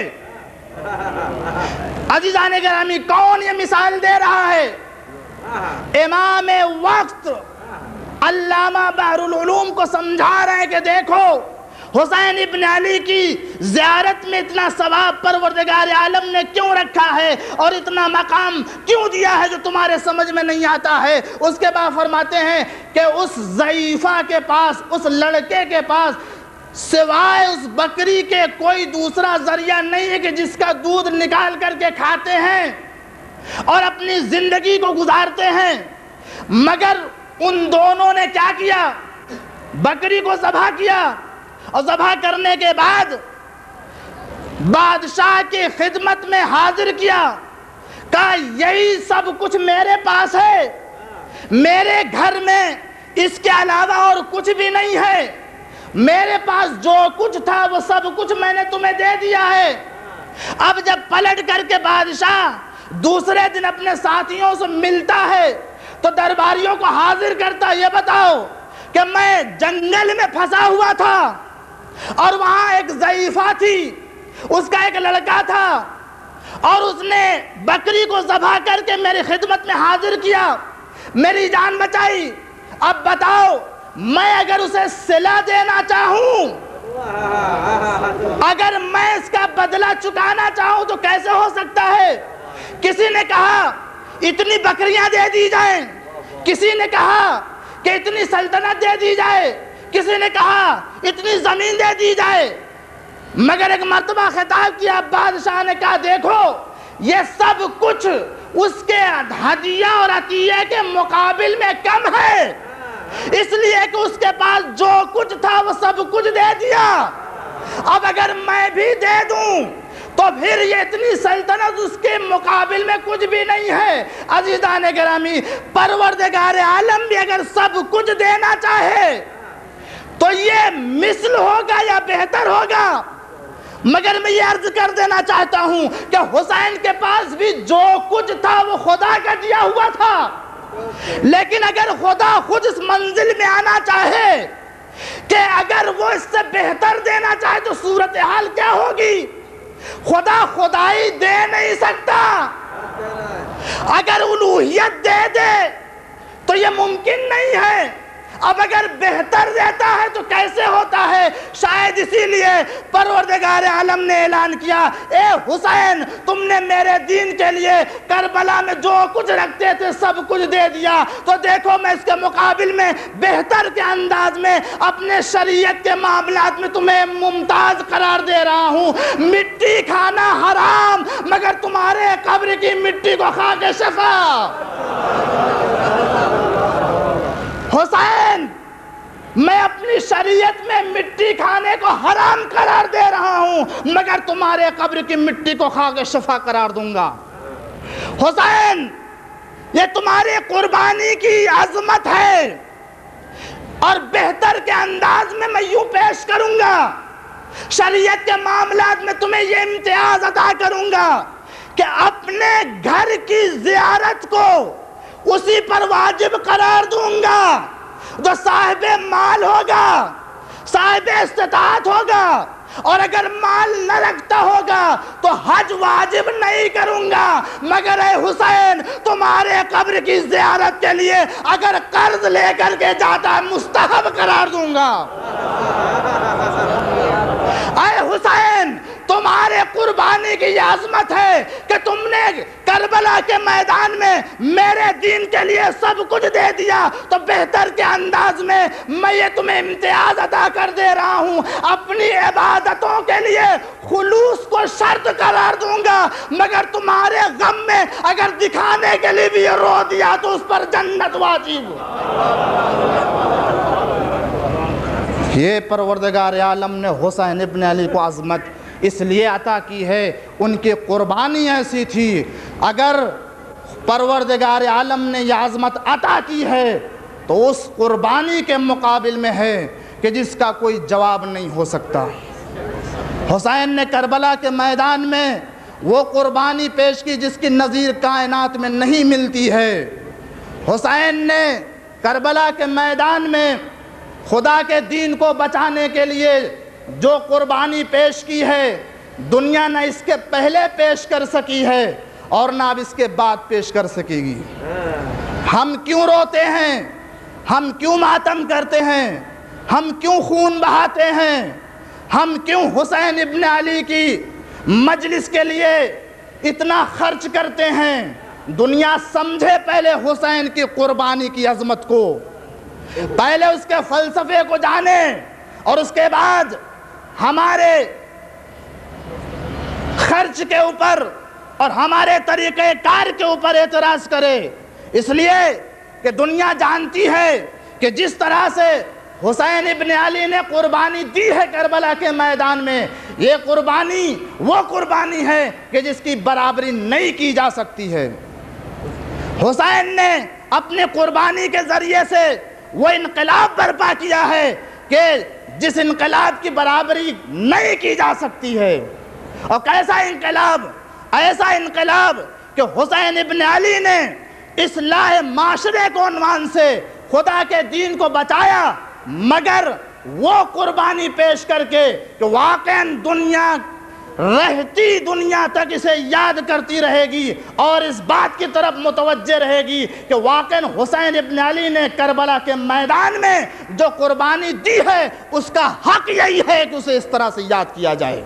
عزیزان گرامی، کون یہ مثال دے رہا ہے؟ امام وقت علامہ بحر العلوم کو سمجھا رہے ہیں کہ دیکھو حسین ابن علی کی زیارت میں اتنا ثواب پروردگار عالم نے کیوں رکھا ہے اور اتنا مقام کیوں دیا ہے جو تمہارے سمجھ میں نہیں آتا ہے؟ اس کے بعد فرماتے ہیں کہ اس ضعیفہ کے پاس، اس لڑکے کے پاس سوائے اس بکری کے کوئی دوسرا ذریعہ نہیں ہے کہ جس کا دودھ نکال کر کے کھاتے ہیں اور اپنی زندگی کو گزارتے ہیں، مگر ان دونوں نے کیا کیا؟ بکری کو ذبح کیا، اور ذبح کرنے کے بعد بادشاہ کی خدمت میں حاضر کیا، کہا یہی سب کچھ میرے پاس ہے، میرے گھر میں اس کے علاوہ اور کچھ بھی نہیں ہے، میرے پاس جو کچھ تھا وہ سب کچھ میں نے تمہیں دے دیا ہے۔ اب جب پلٹ کر کے بادشاہ دوسرے دن اپنے ساتھیوں سے ملتا ہے تو درباریوں کو حاضر کرتا، یہ بتاؤ کہ میں جنگل میں پھنسا ہوا تھا اور وہاں ایک ضعیفہ تھی، اس کا ایک لڑکا تھا اور اس نے بکری کو ذبح کر کے میری خدمت میں حاضر کیا، میری جان بچائی۔ اب بتاؤ میں اگر اسے صلہ دینا چاہوں، اگر میں اس کا بدلہ چکانا چاہوں تو کیسے ہو سکتا ہے؟ کسی نے کہا اتنی بکریاں دے دی جائیں، کسی نے کہا کہ اتنی سلطنت دے دی جائے، کسی نے کہا اتنی زمین دے دی جائے، مگر ایک مرتبہ خطاب کیا، بادشاہ نے کہا دیکھو یہ سب کچھ اس کے ہدیہ اور عطیہ کے مقابل میں کم ہے، اس لیے کہ اس کے پاس جو کچھ تھا وہ سب کچھ دے دیا۔ اب اگر میں بھی دے دوں تو پھر یہ اتنی سلطنت اس کے مقابل میں کچھ بھی نہیں ہے۔ عزیزان گرامی، پروردگار عالم بھی اگر سب کچھ دینا چاہے تو یہ مثل ہوگا یا بہتر ہوگا؟ مگر میں یہ عرض کر دینا چاہتا ہوں کہ حسین کے پاس بھی جو کچھ تھا وہ خدا کا دیا ہوا تھا، لیکن اگر خدا خود اس منزل میں آنا چاہے کہ اگر وہ اس سے بہتر دینا چاہے تو صورتحال کیا ہوگی؟ خدا خدائی دے نہیں سکتا، اگر الوہیت دے دے تو یہ ممکن نہیں ہے، اب اگر بہتر دیتا ہے تو کیسے ہوتا ہے؟ شاید اسی لیے پروردگار عالم نے اعلان کیا، اے حسین تم نے میرے دین کے لیے کربلا میں جو کچھ رکھتے تھے سب کچھ دے دیا، تو دیکھو میں اس کے مقابل میں بہتر کے انداز میں اپنے شریعت کے معاملات میں تمہیں ممتاز قرار دے رہا ہوں۔ مٹی کھانا حرام، مگر تمہارے قبر کی مٹی کو کھا کے شفا۔ حسین میں اپنی شریعت میں مٹی کھانے کو حرام قرار دے رہا ہوں، مگر تمہارے قبر کی مٹی کو کھا کے شفا قرار دوں گا۔ حسین یہ تمہاری قربانی کی عظمت ہے اور بہتر کے انداز میں میں یوں پیش کروں گا، شریعت کے معاملات میں تمہیں یہ امتیاز عطا کروں گا کہ اپنے گھر کی زیارت کو اسی پر واجب قرار دوں گا جو صاحب مال ہوگا، صاحب استطاعت ہوگا، اور اگر مال نہ رکھتا ہوگا تو حج واجب نہیں کروں گا، مگر اے حسین تمہارے قبر کی زیارت کے لیے اگر قرض لے کر کے جاتا ہے مستحب قرار دوں گا۔ اے حسین تمہارے قربانی کی یہ عظمت ہے کہ تم نے کربلا کے میدان میں میرے دین کے لیے سب کچھ دے دیا، تو بہتر کے انداز میں میں یہ تمہیں امتیاز عطا کر دے رہا ہوں، اپنی عبادتوں کے لیے خلوص کو شرط قرار دوں گا، مگر تمہارے غم میں اگر دکھانے کے لیے بھی یہ رو دیا تو اس پر جنت واجب۔ یہ پروردگار عالم نے حسین ابن علی کو عظمت اس لیے عطا کی ہے، ان کی قربانی ایسی تھی۔ اگر پروردگار عالم نے یہ عظمت عطا کی ہے تو اس قربانی کے مقابل میں ہے کہ جس کا کوئی جواب نہیں ہو سکتا۔ حسین نے کربلا کے میدان میں وہ قربانی پیش کی جس کی نظیر کائنات میں نہیں ملتی ہے۔ حسین نے کربلا کے میدان میں خدا کے دین کو بچانے کے لیے جو قربانی پیش کی ہے، دنیا نہ اس کے پہلے پیش کر سکی ہے اور نہ اب اس کے بعد پیش کر سکے گی۔ ہم کیوں روتے ہیں؟ ہم کیوں ماتم کرتے ہیں؟ ہم کیوں خون بہاتے ہیں؟ ہم کیوں حسین ابن علی کی مجلس کے لیے اتنا خرچ کرتے ہیں؟ دنیا سمجھے پہلے حسین کی قربانی کی عظمت کو، پہلے اس کے فلسفے کو جانے، اور اس کے بعد ہمارے خرچ کے اوپر اور ہمارے طریقہ کار کے اوپر اعتراض کرے۔ اس لیے کہ دنیا جانتی ہے کہ جس طرح سے حسین ابن علی نے قربانی دی ہے کربلا کے میدان میں، یہ قربانی وہ قربانی ہے کہ جس کی برابری نہیں کی جا سکتی ہے۔ حسین نے اپنی قربانی کے ذریعے سے وہ انقلاب برپا کیا ہے کہ جس انقلاب کی برابری نہیں کی جا سکتی ہے۔ اور کیسا انقلاب؟ ایسا انقلاب کہ حسین ابن علی نے اصلاح معاشرے کو عنوان سے خدا کے دین کو بچایا، مگر وہ قربانی پیش کر کے کہ واقعاً دنیا رہتی دنیا تک اسے یاد کرتی رہے گی اور اس بات کی طرف متوجہ رہے گی کہ واقعاً حسین ابن علی نے کربلا کے میدان میں جو قربانی دی ہے اس کا حق یہی ہے کہ اسے اس طرح سے یاد کیا جائے۔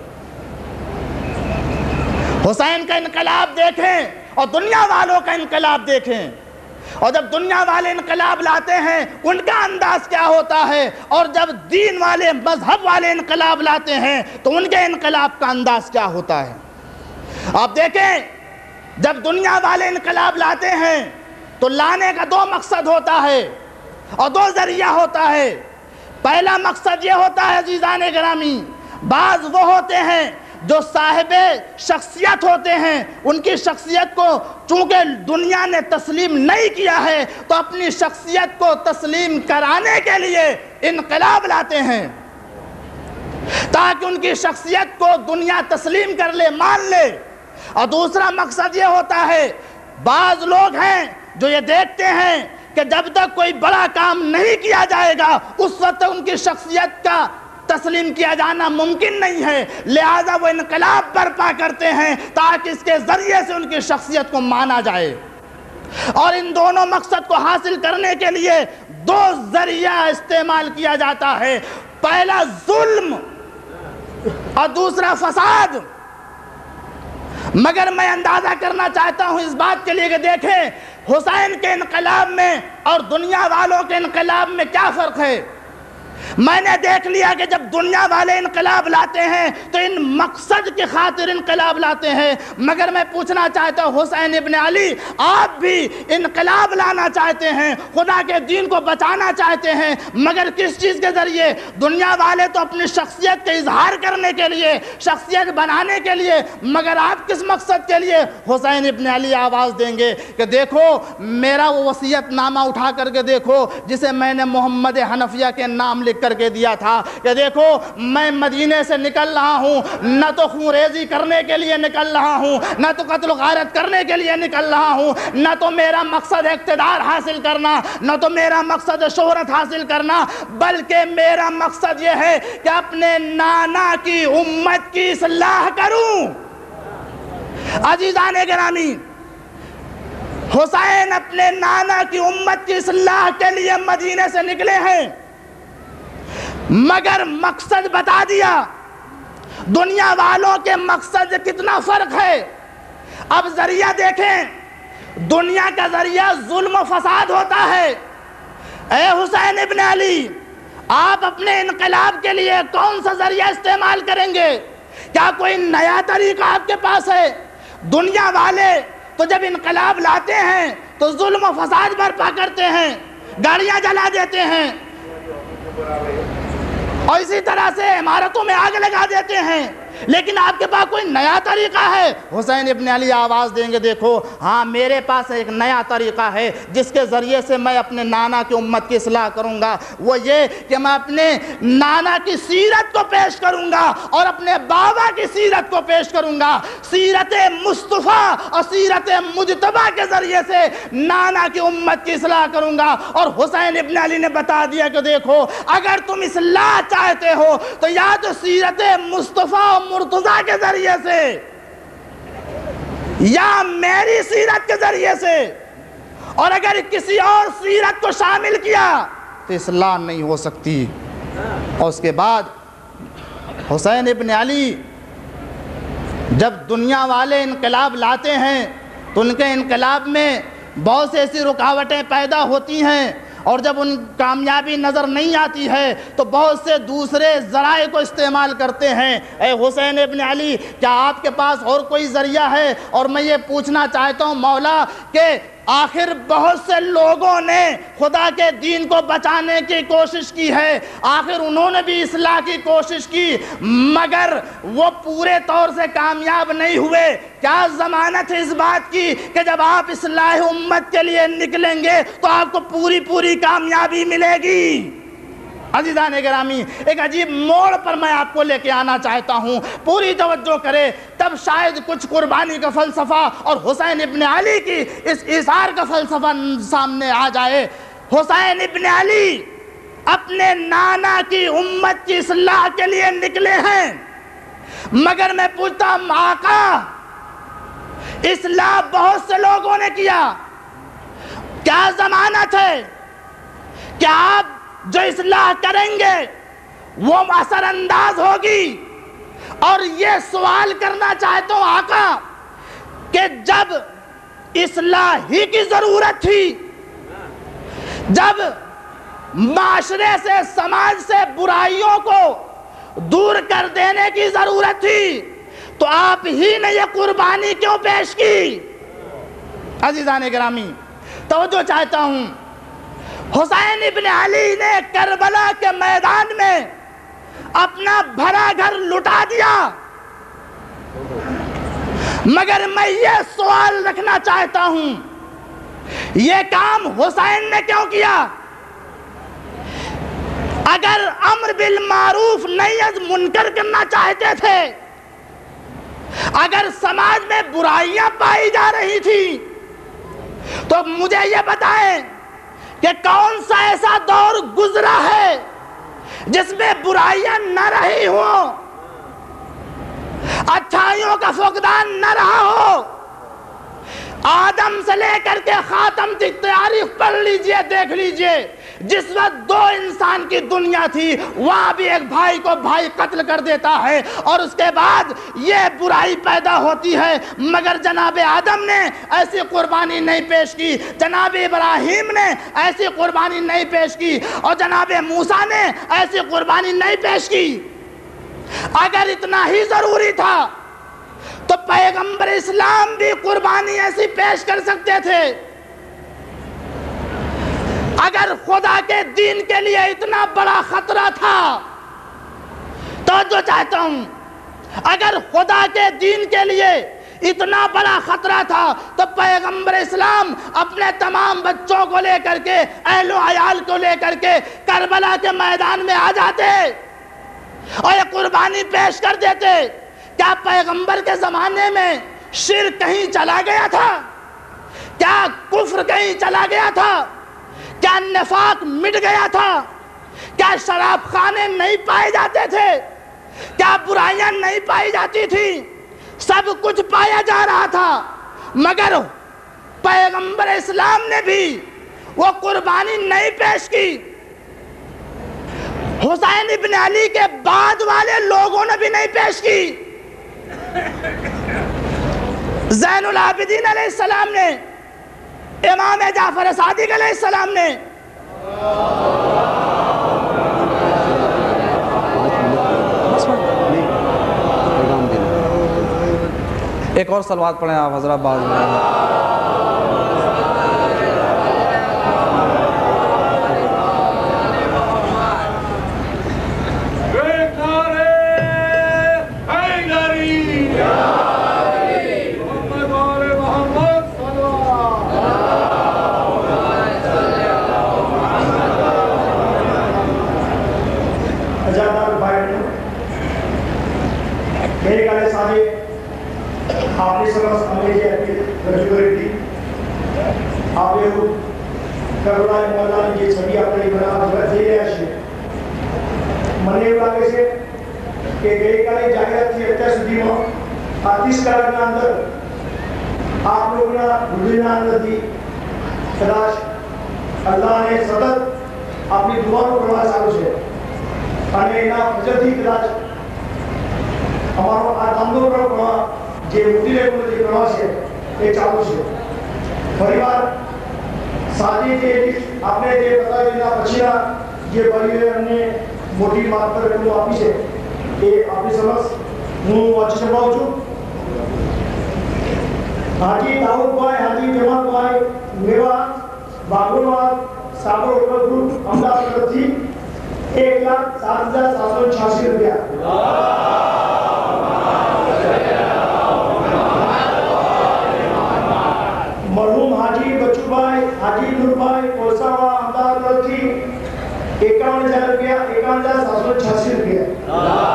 حسین کا انقلاب دیکھیں اور دنیا والوں کا انقلاب دیکھیں، اور جب دنیا والے انقلاب لاتے ہیں ان کا انداز کیا ہوتا ہے، اور جب دین والے مذہب والے انقلاب لاتے ہیں تو ان کے انقلاب کا انداز کیا ہوتا ہے۔ آپ دیکھیں، جب دنیا والے انقلاب لاتے ہیں تو لانے کا دو مقصد ہوتا ہے اور دو ذریعہ ہوتا ہے۔ پہلا مقصد یہ ہوتا ہے عزیزان گرامی، بعض وہ ہوتے ہیں جو صاحب شخصیت ہوتے ہیں، ان کی شخصیت کو چونکہ دنیا نے تسلیم نہیں کیا ہے تو اپنی شخصیت کو تسلیم کرانے کے لیے انقلاب لاتے ہیں تاکہ ان کی شخصیت کو دنیا تسلیم کر لے، مان لے۔ اور دوسرا مقصد یہ ہوتا ہے، بعض لوگ ہیں جو یہ دیکھتے ہیں کہ جب تک کوئی بڑا کام نہیں کیا جائے گا اس وقت ان کی شخصیت کا تسلیم کیا جانا ممکن نہیں ہے، لہذا وہ انقلاب برپا کرتے ہیں تاکہ اس کے ذریعے سے ان کی شخصیت کو مانا جائے۔ اور ان دونوں مقصد کو حاصل کرنے کے لیے دو ذریعہ استعمال کیا جاتا ہے، پہلا ظلم اور دوسرا فساد۔ مگر میں اندازہ کرنا چاہتا ہوں اس بات کے لیے کہ دیکھیں حسین کے انقلاب میں اور دنیا والوں کے انقلاب میں کیا فرق ہے۔ میں نے دیکھ لیا کہ جب دنیا والے انقلاب لاتے ہیں تو ان مقصد کی خاطر انقلاب لاتے ہیں، مگر میں پوچھنا چاہتا ہوں حسین ابن علی آپ بھی انقلاب لانا چاہتے ہیں، خدا کے دین کو بچانا چاہتے ہیں، مگر کس چیز کے ذریعے؟ دنیا والے تو اپنی شخصیت کے اظہار کرنے کے لیے، شخصیت بنانے کے لیے، مگر آپ کس مقصد کے لیے؟ حسین ابن علی آواز دیں گے کہ دیکھو میرا وہ وصیت نامہ اٹھا کر کے دیکھو جسے میں نے محمد حنفیہ کے نام لکھ کر کے دیا تھا کہ دیکھو میں مدینے سے نکل رہا ہوں، نہ تو خون ریزی کرنے کے لیے نکل رہا ہوں، نہ تو قتل و غارت کرنے کے لیے نکل رہا ہوں، نہ تو میرا مقصد اقتدار حاصل کرنا، نہ تو میرا مقصد شہرت حاصل کرنا، بلکہ میرا مقصد یہ ہے کہ اپنے نانا کی امت کی اصلاح کروں۔ عزیزان گرامی، حسین اپنے نانا کی امت کی اصلاح کے لیے مدینے سے نکلے ہیں، مگر مقصد بتا دیا۔ دنیا والوں کے مقصد کتنا فرق ہے۔ اب ذریعہ دیکھیں، دنیا کا ذریعہ ظلم و فساد ہوتا ہے۔ اے حسین ابن علی، آپ اپنے انقلاب کے لیے کون سا ذریعہ استعمال کریں گے؟ کیا کوئی نیا طریقہ آپ کے پاس ہے؟ دنیا والے تو جب انقلاب لاتے ہیں تو ظلم و فساد برپا کرتے ہیں، گاڑیاں جلا دیتے ہیں اور اسی طرح سے عمارتوں میں آگ لگا دیتے ہیں، لیکن آپ کے پاس کوئی نیا طریقہ ہے؟ حسین ابن علی آواز دیں گے دیکھو ہاں میرے پاس ایک نیا طریقہ ہے جس کے ذریعے سے میں اپنے نانا کی امت کی اصلاح کروں گا، وہ یہ کہ میں اپنے نانا کی سیرت کو پیش کروں گا اور اپنے بابا کی سیرت کو پیش کروں گا، سیرت مصطفیٰ اور سیرت مجتبیٰ کے ذریعے سے نانا کی امت کی اصلاح کروں گا۔ اور حسین ابن علی نے بتا دیا کہ دیکھو اگر تم اصلاح چاہتے ہو تو یا تو سیرت مصطفیٰ مرتضیٰ کے ذریعے سے یا میری سیرت کے ذریعے سے، اور اگر کسی اور سیرت کو شامل کیا تو اصلاح نہیں ہو سکتی۔ اور اس کے بعد حسین ابن علی جب دنیا والے انقلاب لاتے ہیں تو ان کے انقلاب میں بہت سی ایسی رکاوٹیں پیدا ہوتی ہیں، اور جب ان کامیابی نظر نہیں آتی ہے تو بہت سے دوسرے ذرائع کو استعمال کرتے ہیں۔ اے حسین ابن علی، کیا آپ کے پاس اور کوئی ذریعہ ہے؟ اور میں یہ پوچھنا چاہتا ہوں مولا کہ آخر بہت سے لوگوں نے خدا کے دین کو بچانے کی کوشش کی ہے، آخر انہوں نے بھی اصلاح کی کوشش کی، مگر وہ پورے طور سے کامیاب نہیں ہوئے۔ کیا ضمانت ہے اس بات کی کہ جب آپ اصلاح امت کے لیے نکلیں گے تو آپ کو پوری پوری کامیابی ملے گی؟ عزیزان گرامی، ایک عجیب موڑ پر میں آپ کو لے کے آنا چاہتا ہوں، پوری توجہ کرے، تب شاید کچھ قربانی کا فلسفہ اور حسین ابن علی کی اس ایثار کا فلسفہ سامنے آ جائے۔ حسین ابن علی اپنے نانا کی امت کی اصلاح کے لیے نکلے ہیں، مگر میں پوچھتا ہوں آقا، اصلاح بہت سے لوگوں نے کیا، کیا ضمانت ہے کہ آپ جو اصلاح کریں گے وہ اثر انداز ہوگی؟ اور یہ سوال کرنا چاہتا ہوں آقا کہ جب اصلاح ہی کی ضرورت تھی، جب معاشرے سے، سماج سے برائیوں کو دور کر دینے کی ضرورت تھی، تو آپ ہی نے یہ قربانی کیوں پیش کی؟ عزیزان گرامی، توجہ چاہتا ہوں، حسین ابن علی نے کربلا کے میدان میں اپنا بھرا گھر لٹا دیا، مگر میں یہ سوال رکھنا چاہتا ہوں، یہ کام حسین نے کیوں کیا؟ اگر امر بالمعروف نہی از منکر کرنا چاہتے تھے، اگر سماج میں برائیاں پائی جا رہی تھی، تو مجھے یہ بتائیں کہ کون سا ایسا دور گزرا ہے جس میں برائیاں نہ رہی ہوں، اچھائیوں کا فقدان نہ رہا ہو؟ آدم سے لے کر کے خاتم تک تاریخ پڑھ لیجئے، دیکھ لیجئے، جس وقت دو انسان کی دنیا تھی وہاں بھی ایک بھائی کو بھائی قتل کر دیتا ہے، اور اس کے بعد یہ برائی پیدا ہوتی ہے، مگر جناب آدم نے ایسی قربانی نہیں پیش کی، جناب ابراہیم نے ایسی قربانی نہیں پیش کی، اور جناب موسیٰ نے ایسی قربانی نہیں پیش کی۔ اگر اتنا ہی ضروری تھا تو پیغمبر اسلام بھی قربانی ایسی پیش کر سکتے تھے۔ اگر خدا کے دین کے لیے اتنا بڑا خطرہ تھا، تو جو چاہتا ہوں، اگر خدا کے دین کے لیے اتنا بڑا خطرہ تھا تو پیغمبر اسلام اپنے تمام بچوں کو لے کر کے، اہل و عیال کو لے کر کے کربلا کے میدان میں آ جاتے اور یہ قربانی پیش کر دیتے۔ کیا پیغمبر کے زمانے میں شرک کہیں چلا گیا تھا؟ کیا کفر کہیں چلا گیا تھا؟ کیا نفاق مٹ گیا تھا؟ کیا شراب خانے نہیں پائے جاتے تھے؟ کیا برائیاں نہیں پائی جاتی تھی؟ سب کچھ پایا جا رہا تھا، مگر پیغمبر اسلام نے بھی وہ قربانی نہیں پیش کی۔ حسین ابن علی کے بعد والے لوگوں نے بھی نہیں پیش کی۔ زین العابدین علیہ السلام نے، امام جعفر صادق علیہ السلام نے، ایک اور صلوات پڑھیں آپ حضرات بعض میں۔ آپ نے سب سامنے یہ رجوع دی، آپ نے کربلا مولا یہ چھوی آپ نے بنا حضرت دے رہا ہے مننے واقع سے کہ گئی کالے جاگرت تھی اچھا سدی ہو آتیس کلاک کے اندر آپ لوگ نے گزرنا اندر دی خداش اللہ نے صدر اپنی دعا کو کروا سالو سے ہمیں نا فجر تھی خداش અમારો આ ધંધો પ્રવાહ જે મુક્તિ લેવાનો જે પ્રવાસ છે એ ચાલુ છે. ફરીવાર સાજી જે આપણે જે બતાવી દીધા પછીના જે ભાઈઓએ અમને મોટી માત્ર રકમો આપી છે એ આપણી સમક્ષ હું વાંચી સંભળાવું છું. હાજી દાઉદભાઈ, હાજી જમાલભાઈ મેવા, બાગુલવાડ સાબર હોટલ ગ્રુપ અમદાવાદ તરફથી એક લાખ સાત હજાર સાતસો છ્યાસી રૂપિયા. મરહુમ હાજી બચુભાઈ, હાજી નૂરભાઈ કોસાવા અમદાવાદ તરફથી એકાવન હજાર રૂપિયા, એકાવન હજાર સાતસો છ્યાસી રૂપિયા.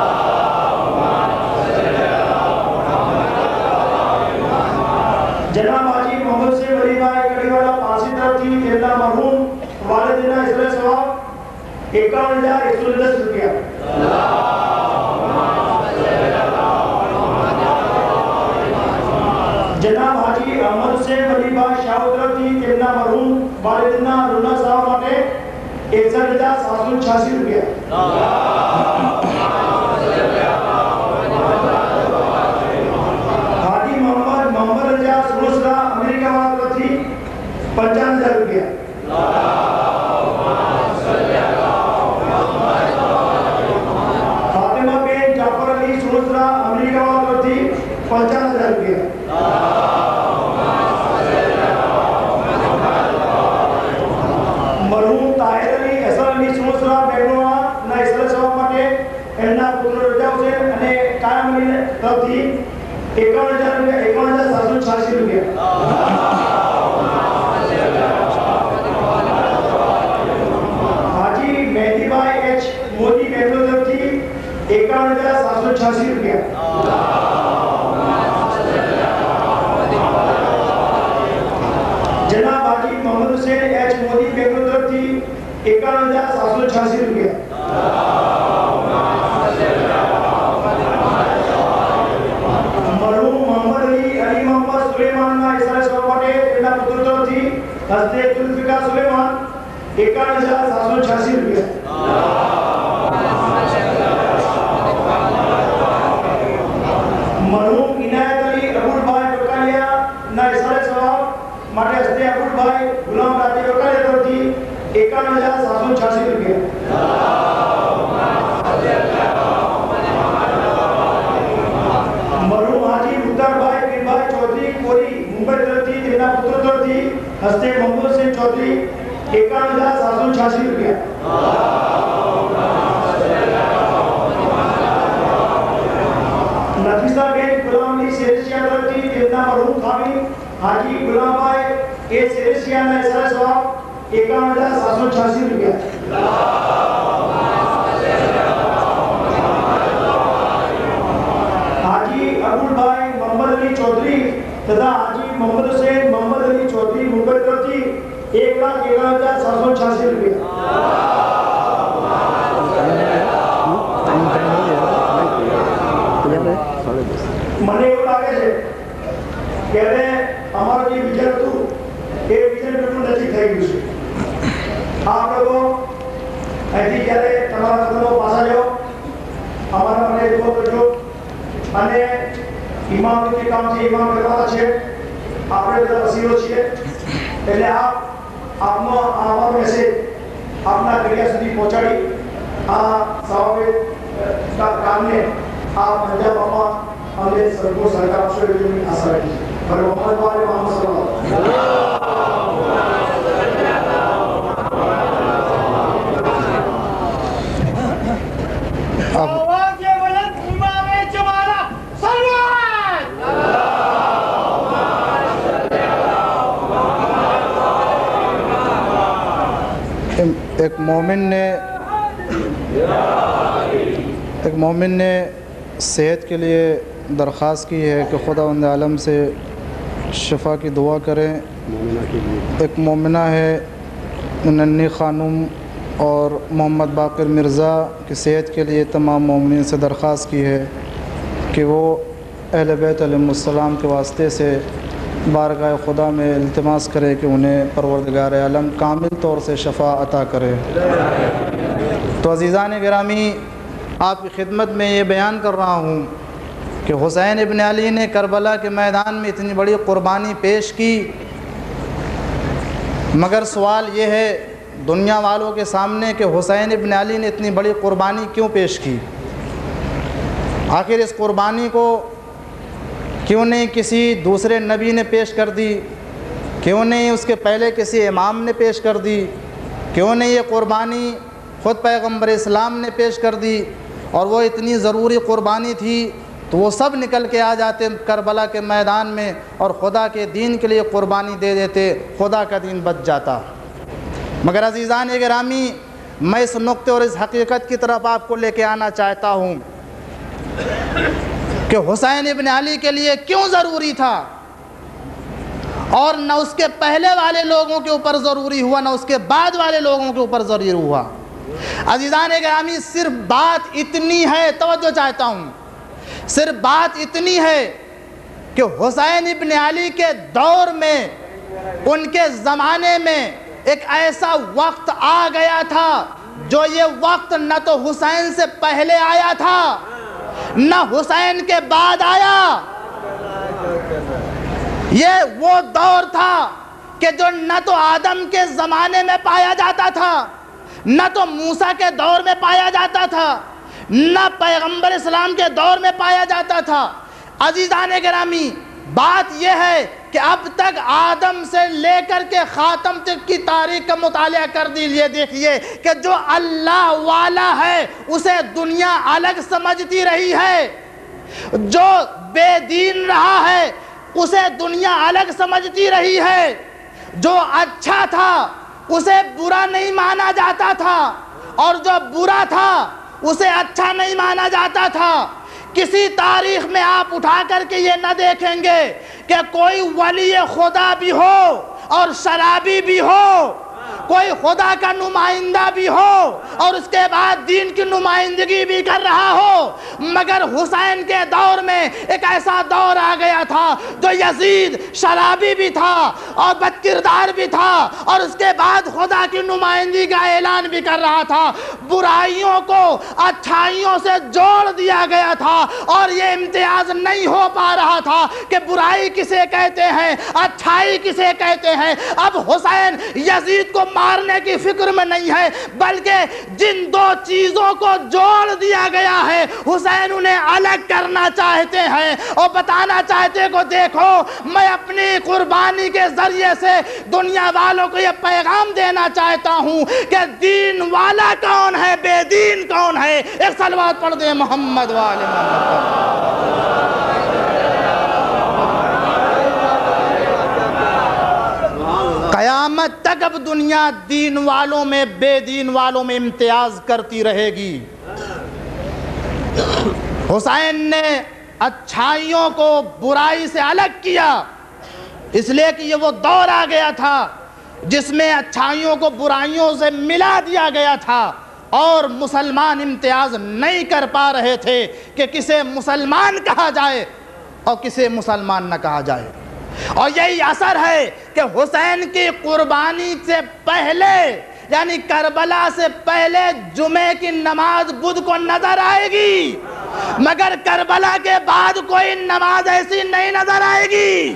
જનાબ હાજી મોહમ્મદ શેખ વલીભાઈ કડીવાલા પાસી તરફથી તેમના મરહુમ વાલિદના ઇસરે સવાબ એકાવન હજાર એકસો દસ રૂપિયા. જનાબ હાજી અહમદ શેખ વલીભાઈ શાહ તરફથી તેમના મરહુમ વાલિદના રૂના સાહેબ માટે એકસઠ હજાર સાતસો છ્યાસી રૂપિયા. હાજી મોહમ્મદ મોહમ્મદ રજા સુરસરા અમેરિકાવાળા તરફથી પંચાવન હજાર રૂપિયા. ફાતિમાબેન જાફર અલી સુરસરા અમેરિકાવાળા તરફથી પંચાવન હજાર રૂપિયા. મરહુમ તાહિર અલી હસન અલી સુરસરા બેગનોવાળા ના ઇસરે સવાબ માટે એમના પુત્ર રજાઓ છે અને કાયમ અલી તરફથી એકાવન હજાર રૂપિયા, એકાવન હજાર સાતસો છ્યાસી રૂપિયા. હાજી મહેદીભાઈ એચ મોદી બેંગ્લોર તરફથી એકાવન હજાર સાતસો છ્યાસી રૂપિયા. જનાબ હાજી મોહમ્મદ હુસૈન એચ મોદી બેંગ્લોર તરફથી એકાવન હજાર સાતસો છ્યાસી રૂપિયા. મરહુમ મોહમ્મદ અલી અલી મોહમ્મદ સુલેમાનના ઇસરા સવાબ માટે તેના પુત્ર તરફથી હસ્તે જુલ્ફિકાર સુલેમાન એકાવન હજાર સાતસો છ્યાસી રૂપિયા. મરહુમ ઇનાયત અલી અબુલભાઈ બકાલિયા ના ઇસરા સવાબ માટે હસ્તે અબુલભાઈ ગુલામ રાજી બકાલિયા તરફથી એકાવન હજાર સાતસો છ્યાસી રૂપિયા. મરહુમ હાજી મુખ્તારભાઈ પીરભાઈ ચૌધરી કોરી મુંબઈ તરફથી તેના પુત્ર તરફથી હસ્તે મોહમ્મદ હુસૈન ચૌધરી એકાવન હજાર સાતસો છ્યાસી રૂપિયા. નફીસાબેન ગુલામની શેરશિયા તરફથી તેમના મરહુમ ખામી હાજી ગુલામભાઈ એ શેરશિયાના ઇસરા સવાબ એકાવન હજાર સાતસો છ્યાસી રૂપિયા. હાજી અબુલભાઈ મોહમ્મદ અલી ચૌધરી તથા હાજી મોહમ્મદ હુસૈન મોહમ્મદ અલી ચૌધરી મુંબઈ તરફથી એક લાખ એકાવન હજાર સાતસો છ્યાસી રૂપિયા. મને એવું લાગે છે કે હવે અમારું જે વિઝન હતું એ વિઝન બિલકુલ નજીક થઈ ગયું છે. આપ લોકો અહીંથી જ્યારે તમારા કદમો પાછા જાઓ અમારા મને દુઆ કરજો અને ઇમામનું જે કામ છે ઇમામ કરવાના છે. આપણે બધા વસીલો છીએ એટલે આપ આપનો અમારો મેસેજ આપના ઘડિયા સુધી પહોંચાડી આ સવાબે કામને આપ અંજામ આપવા અમને સરખો સહકાર આપશો એવી આશા રાખી છે. ભલે મોહમ્મદ વાલે મોહમ્મદ સલ્લલ્લાહુ एक मोमिन ने एक मोमिन ने सेहत के लिए दरख्वास्त की है कि खुदावंद आलम से शिफा की दुआ करें. एक मोमिना है नन्ही ख़ानुम और मोहम्मद बाक़िर मिर्ज़ा की सेहत के लिए तमाम मोमिन से दरख्वास्त की है कि वो अहले बैत अलैहिमुस्सलाम के वास्ते से बारगाह खुदा में इल्तिमास करे कि उन्हें परवरदिगार आलम कामिल तौर से शफ़ा अता करे. तो अज़ीज़ान गिरामी, आपकी खिदमत में ये बयान कर रहा हूँ کہ حسین ابن علی نے کربلا کے میدان میں اتنی بڑی قربانی پیش کی، مگر سوال یہ ہے دنیا والوں کے سامنے کہ حسین ابن علی نے اتنی بڑی قربانی کیوں پیش کی؟ آخر اس قربانی کو کیوں نہیں کسی دوسرے نبی نے پیش کر دی؟ کیوں نہیں اس کے پہلے کسی امام نے پیش کر دی؟ کیوں نہیں یہ قربانی خود پیغمبر اسلام نے پیش کر دی؟ اور وہ اتنی ضروری قربانی تھی تو وہ سب نکل کے آ جاتے کربلا کے میدان میں اور خدا کے دین کے لیے قربانی دے دیتے، خدا کا دین بچ جاتا۔ مگر عزیزان گرامی، میں اس نقطے اور اس حقیقت کی طرف آپ کو لے کے آنا چاہتا ہوں کہ حسین ابن علی کے لیے کیوں ضروری تھا، اور نہ اس کے پہلے والے لوگوں کے اوپر ضروری ہوا، نہ اس کے بعد والے لوگوں کے اوپر ضروری ہوا۔ عزیزان گرامی، صرف بات اتنی ہے، توجہ چاہتا ہوں، صرف بات اتنی ہے کہ حسین ابن علی کے دور میں، ان کے زمانے میں ایک ایسا وقت آ گیا تھا جو یہ وقت نہ تو حسین سے پہلے آیا تھا نہ حسین کے بعد آیا۔ یہ وہ دور تھا کہ جو نہ تو آدم کے زمانے میں پایا جاتا تھا، نہ تو موسیٰ کے دور میں پایا جاتا تھا، نہ پیغمبر اسلام کے دور میں پایا جاتا تھا۔ عزیزان گرامی، بات یہ ہے کہ اب تک آدم سے لے کر کے خاتم تک کی تاریخ کا مطالعہ کر دیجئے، دیکھیے کہ جو اللہ والا ہے اسے دنیا الگ سمجھتی رہی ہے، جو بے دین رہا ہے اسے دنیا الگ سمجھتی رہی ہے، جو اچھا تھا اسے برا نہیں مانا جاتا تھا، اور جو برا تھا اسے اچھا نہیں مانا جاتا تھا۔ کسی تاریخ میں آپ اٹھا کر کے یہ نہ دیکھیں گے کہ کوئی ولی خدا بھی ہو اور شرابی بھی ہو، کوئی خدا کا نمائندہ بھی ہو اور اس کے بعد دین کی نمائندگی بھی کر رہا ہو۔ مگر حسین کے دور میں ایک ایسا دور آ گیا تھا جو یزید شرابی بھی تھا اور بد کردار بھی تھا، اور اس کے بعد خدا کی نمائندگی کا اعلان بھی کر رہا تھا۔ برائیوں کو اچھائیوں سے جوڑ دیا گیا تھا، اور یہ امتیاز نہیں ہو پا رہا تھا کہ برائی کسے کہتے ہیں، اچھائی کسے کہتے ہیں۔ اب حسین یزید کو مارنے کی فکر میں نہیں ہے، بلکہ جن دو چیزوں کو جوڑ دیا گیا ہے حسین انہیں الگ کرنا چاہتے ہیں اور بتانا چاہتے کو دیکھو، میں اپنی قربانی کے ذریعے سے دنیا والوں کو یہ پیغام دینا چاہتا ہوں کہ دین والا کون ہے، بے دین کون ہے۔ ایک صلوات پڑھ دیں محمد والے محمد۔ قیامت تک اب دنیا دین والوں میں بے دین والوں میں امتیاز کرتی رہے گی۔ حسین نے اچھائیوں کو برائی سے الگ کیا، اس لیے کہ یہ وہ دور آ گیا تھا جس میں اچھائیوں کو برائیوں سے ملا دیا گیا تھا، اور مسلمان امتیاز نہیں کر پا رہے تھے کہ کسے مسلمان کہا جائے اور کسے مسلمان نہ کہا جائے۔ اور یہی اثر ہے کہ حسین کی قربانی سے پہلے، یعنی کربلا سے پہلے جمعے کی نماز بدھ کو نظر آئے گی، مگر کربلا کے بعد کوئی نماز ایسی نہیں نظر آئے گی۔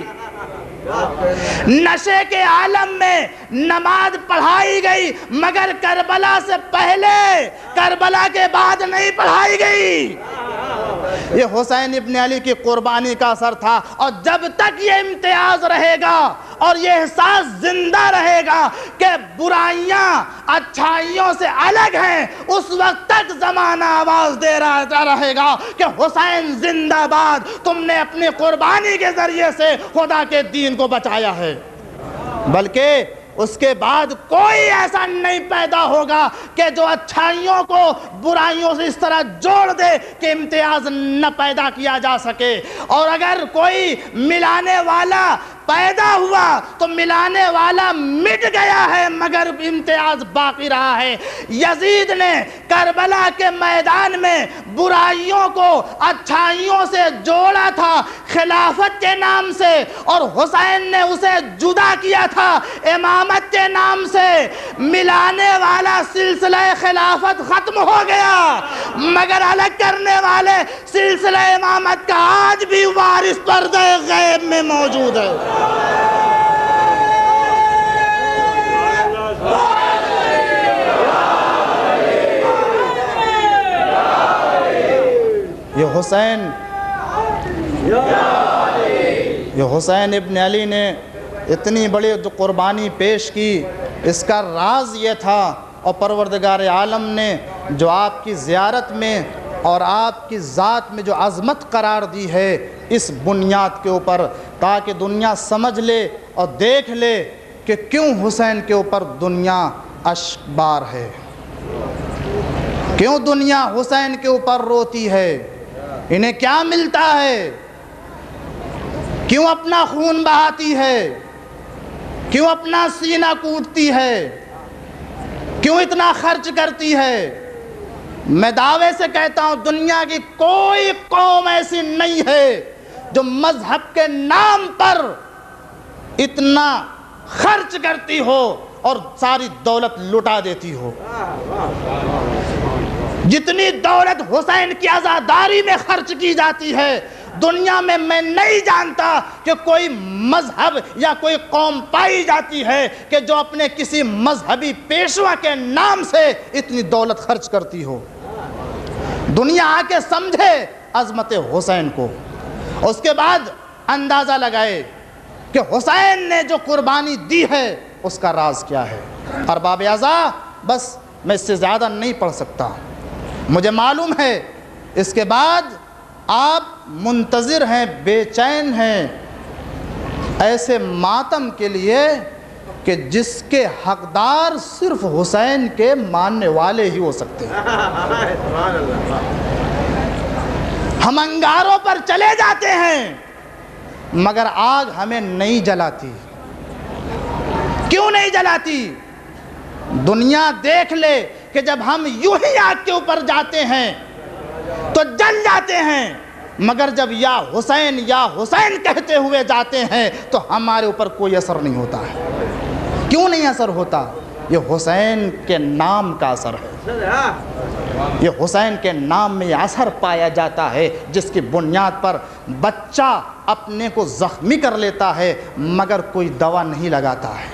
نشے کے عالم میں نماز پڑھائی گئی، مگر کربلا سے پہلے، کربلا کے بعد نہیں پڑھائی گئی۔ یہ حسین ابن علی کی قربانی کا اثر تھا، اور جب تک یہ امتیاز رہے گا اور یہ احساس زندہ رہے گا کہ برائیاں اچھائیوں سے الگ ہیں، اس وقت تک زمانہ آواز دے رہا رہے گا کہ حسین زندہ باد، تم نے اپنی قربانی کے ذریعے سے خدا کے دین کو بچایا ہے۔ بلکہ اس کے بعد کوئی ایسا نہیں پیدا ہوگا کہ جو اچھائیوں کو برائیوں سے اس طرح جوڑ دے کہ امتیاز نہ پیدا کیا جا سکے۔ اور اگر کوئی ملانے والا پیدا ہوا تو ملانے والا مٹ گیا ہے مگر امتیاز باقی رہا ہے۔ یزید نے کربلا کے میدان میں برائیوں کو اچھائیوں سے جوڑا تھا خلافت کے نام سے، اور حسین نے اسے جدا کیا تھا امامت کے نام سے۔ ملانے والا سلسلہ خلافت ختم ہو گیا مگر الگ کرنے والے سلسلہ امامت کا آج بھی وارث پردہ غیب میں موجود ہے۔ یہ حسین یہ حسین ابن علی نے اتنی بڑی جو قربانی پیش کی، اس کا راز یہ تھا، اور پروردگار عالم نے جو آپ کی زیارت میں اور آپ کی ذات میں جو عظمت قرار دی ہے اس بنیاد کے اوپر، تاکہ دنیا سمجھ لے اور دیکھ لے کہ کیوں حسین کے اوپر دنیا اشک بار ہے، کیوں دنیا حسین کے اوپر روتی ہے، انہیں کیا ملتا ہے، کیوں اپنا خون بہاتی ہے، کیوں اپنا سینہ کوٹتی ہے، کیوں اتنا خرچ کرتی ہے۔ میں دعوے سے کہتا ہوں دنیا کی کوئی قوم ایسی نہیں ہے جو مذہب کے نام پر اتنا خرچ کرتی ہو اور ساری دولت لٹا دیتی ہو۔ جتنی دولت حسین کی عزاداری میں خرچ کی جاتی ہے دنیا میں میں نہیں جانتا کہ کوئی مذہب یا کوئی قوم پائی جاتی ہے کہ جو اپنے کسی مذہبی پیشوا کے نام سے اتنی دولت خرچ کرتی ہو۔ دنیا آ کے سمجھے عظمت حسین کو، اس کے بعد اندازہ لگائے کہ حسین نے جو قربانی دی ہے اس کا راز کیا ہے۔ ارباب اعزاء، بس میں اس سے زیادہ نہیں پڑھ سکتا، مجھے معلوم ہے اس کے بعد آپ منتظر ہیں، بے چین ہیں ایسے ماتم کے لیے کہ جس کے حقدار صرف حسین کے ماننے والے ہی ہو سکتے ہیں۔ ہم انگاروں پر چلے جاتے ہیں مگر آگ ہمیں نہیں جلاتی۔ کیوں نہیں جلاتی؟ دنیا دیکھ لے کہ جب ہم یوں ہی آگ کے اوپر جاتے ہیں تو جل جاتے ہیں، مگر جب یا حسین یا حسین کہتے ہوئے جاتے ہیں تو ہمارے اوپر کوئی اثر نہیں ہوتا ہے۔ کیوں نہیں اثر ہوتا؟ یہ حسین کے نام کا اثر ہے، یہ حسین کے نام میں یہ اثر پایا جاتا ہے جس کی بنیاد پر بچہ اپنے کو زخمی کر لیتا ہے مگر کوئی دوا نہیں لگاتا ہے۔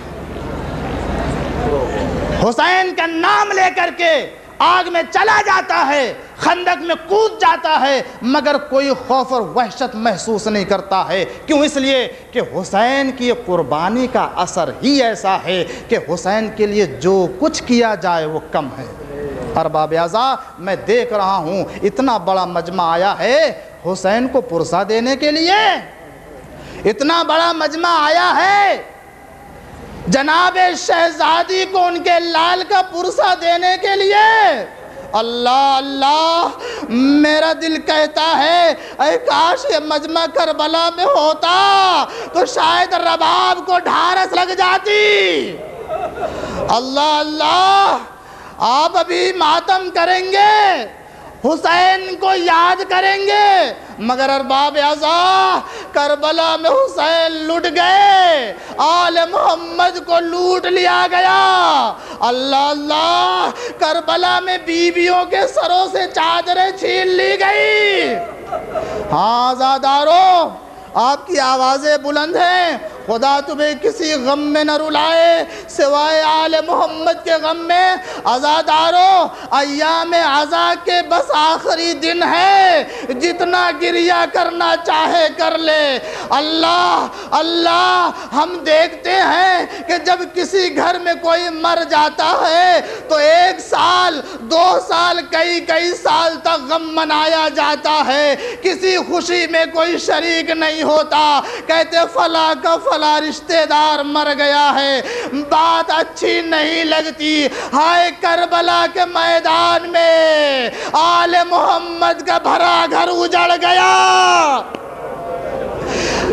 حسین کا نام لے کر کے آگ میں چلا جاتا ہے، خندق میں کود جاتا ہے مگر کوئی خوف اور وحشت محسوس نہیں کرتا ہے۔ کیوں؟ اس لیے کہ حسین کی قربانی کا اثر ہی ایسا ہے کہ حسین کے لیے جو کچھ کیا جائے وہ کم ہے۔ ارباب اعزاء، میں دیکھ رہا ہوں اتنا بڑا مجمع آیا ہے حسین کو پرسہ دینے کے لیے، اتنا بڑا مجمع آیا ہے جناب شہزادی کو ان کے لال کا پرسہ دینے کے لیے۔ اللہ اللہ، میرا دل کہتا ہے اے کاش یہ مجمع کربلا میں ہوتا تو شاید رباب کو ڈھارس لگ جاتی۔ اللہ اللہ، آپ ابھی ماتم کریں گے، حسین کو یاد کریں گے، مگر ارباب اعزاء کربلا میں حسین لٹ گئے، آل محمد کو لوٹ لیا گیا۔ اللہ اللہ، کربلا میں بیویوں کے سروں سے چادریں چھین لی گئی۔ ہاں عزادارو، آپ کی آوازیں بلند ہیں، خدا تمہیں کسی غم میں نہ رلائے سوائے آل محمد کے غم میں۔ عزادارو، ایام عزا کے بس آخری دن ہے، جتنا گریہ کرنا چاہے کر لے۔ اللہ اللہ، ہم دیکھتے ہیں کہ جب کسی گھر میں کوئی مر جاتا ہے تو ایک سال دو سال کئی کئی سال تک غم منایا جاتا ہے، کسی خوشی میں کوئی شریک نہیں ہوتا، کہتے فلاں کا فلاں رشتہ دار مر گیا ہے، بات اچھی نہیں لگتی۔ ہائے کربلا کے میدان میں آل محمد کا بھرا گھر اجڑ گیا۔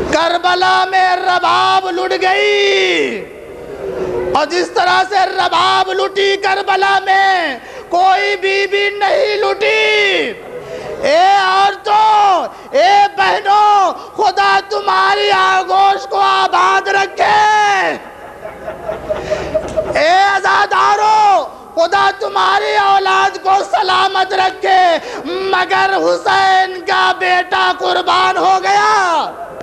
کربلا میں رباب لٹ گئی، اور جس طرح سے رباب لٹی کربلا میں کوئی بی بی نہیں لٹی۔ اے عورتوں، اے بہنوں، خدا تمہاری آغوش کو آباد رکھے۔ اے عزاداروں، خدا تمہاری اولاد کو سلامت رکھے۔ مگر حسین کا بیٹا قربان ہو گیا۔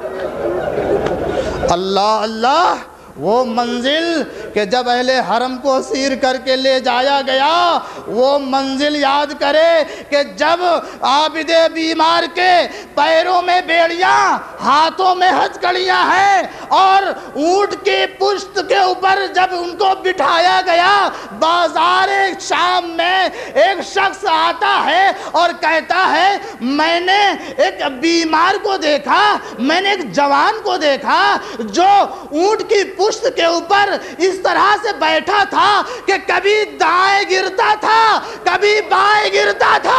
اللہ اللہ، وہ منزل کہ جب اہل حرم کو اسیر کر کے لے جایا گیا، وہ منزل یاد کرے کہ جب عابد بیمار کے پیروں میں بیڑیاں، ہاتھوں میں ہتھکڑیاں ہیں، اور اونٹ کی پشت کے اوپر جب ان کو بٹھایا گیا، بازار شام میں ایک شخص آتا ہے اور کہتا ہے میں نے ایک بیمار کو دیکھا، میں نے ایک جوان کو دیکھا جو اونٹ کی پشت کے اوپر اس طرح سے بیٹھا تھا کہ کبھی دائیں گرتا تھا کبھی بائیں گرتا تھا۔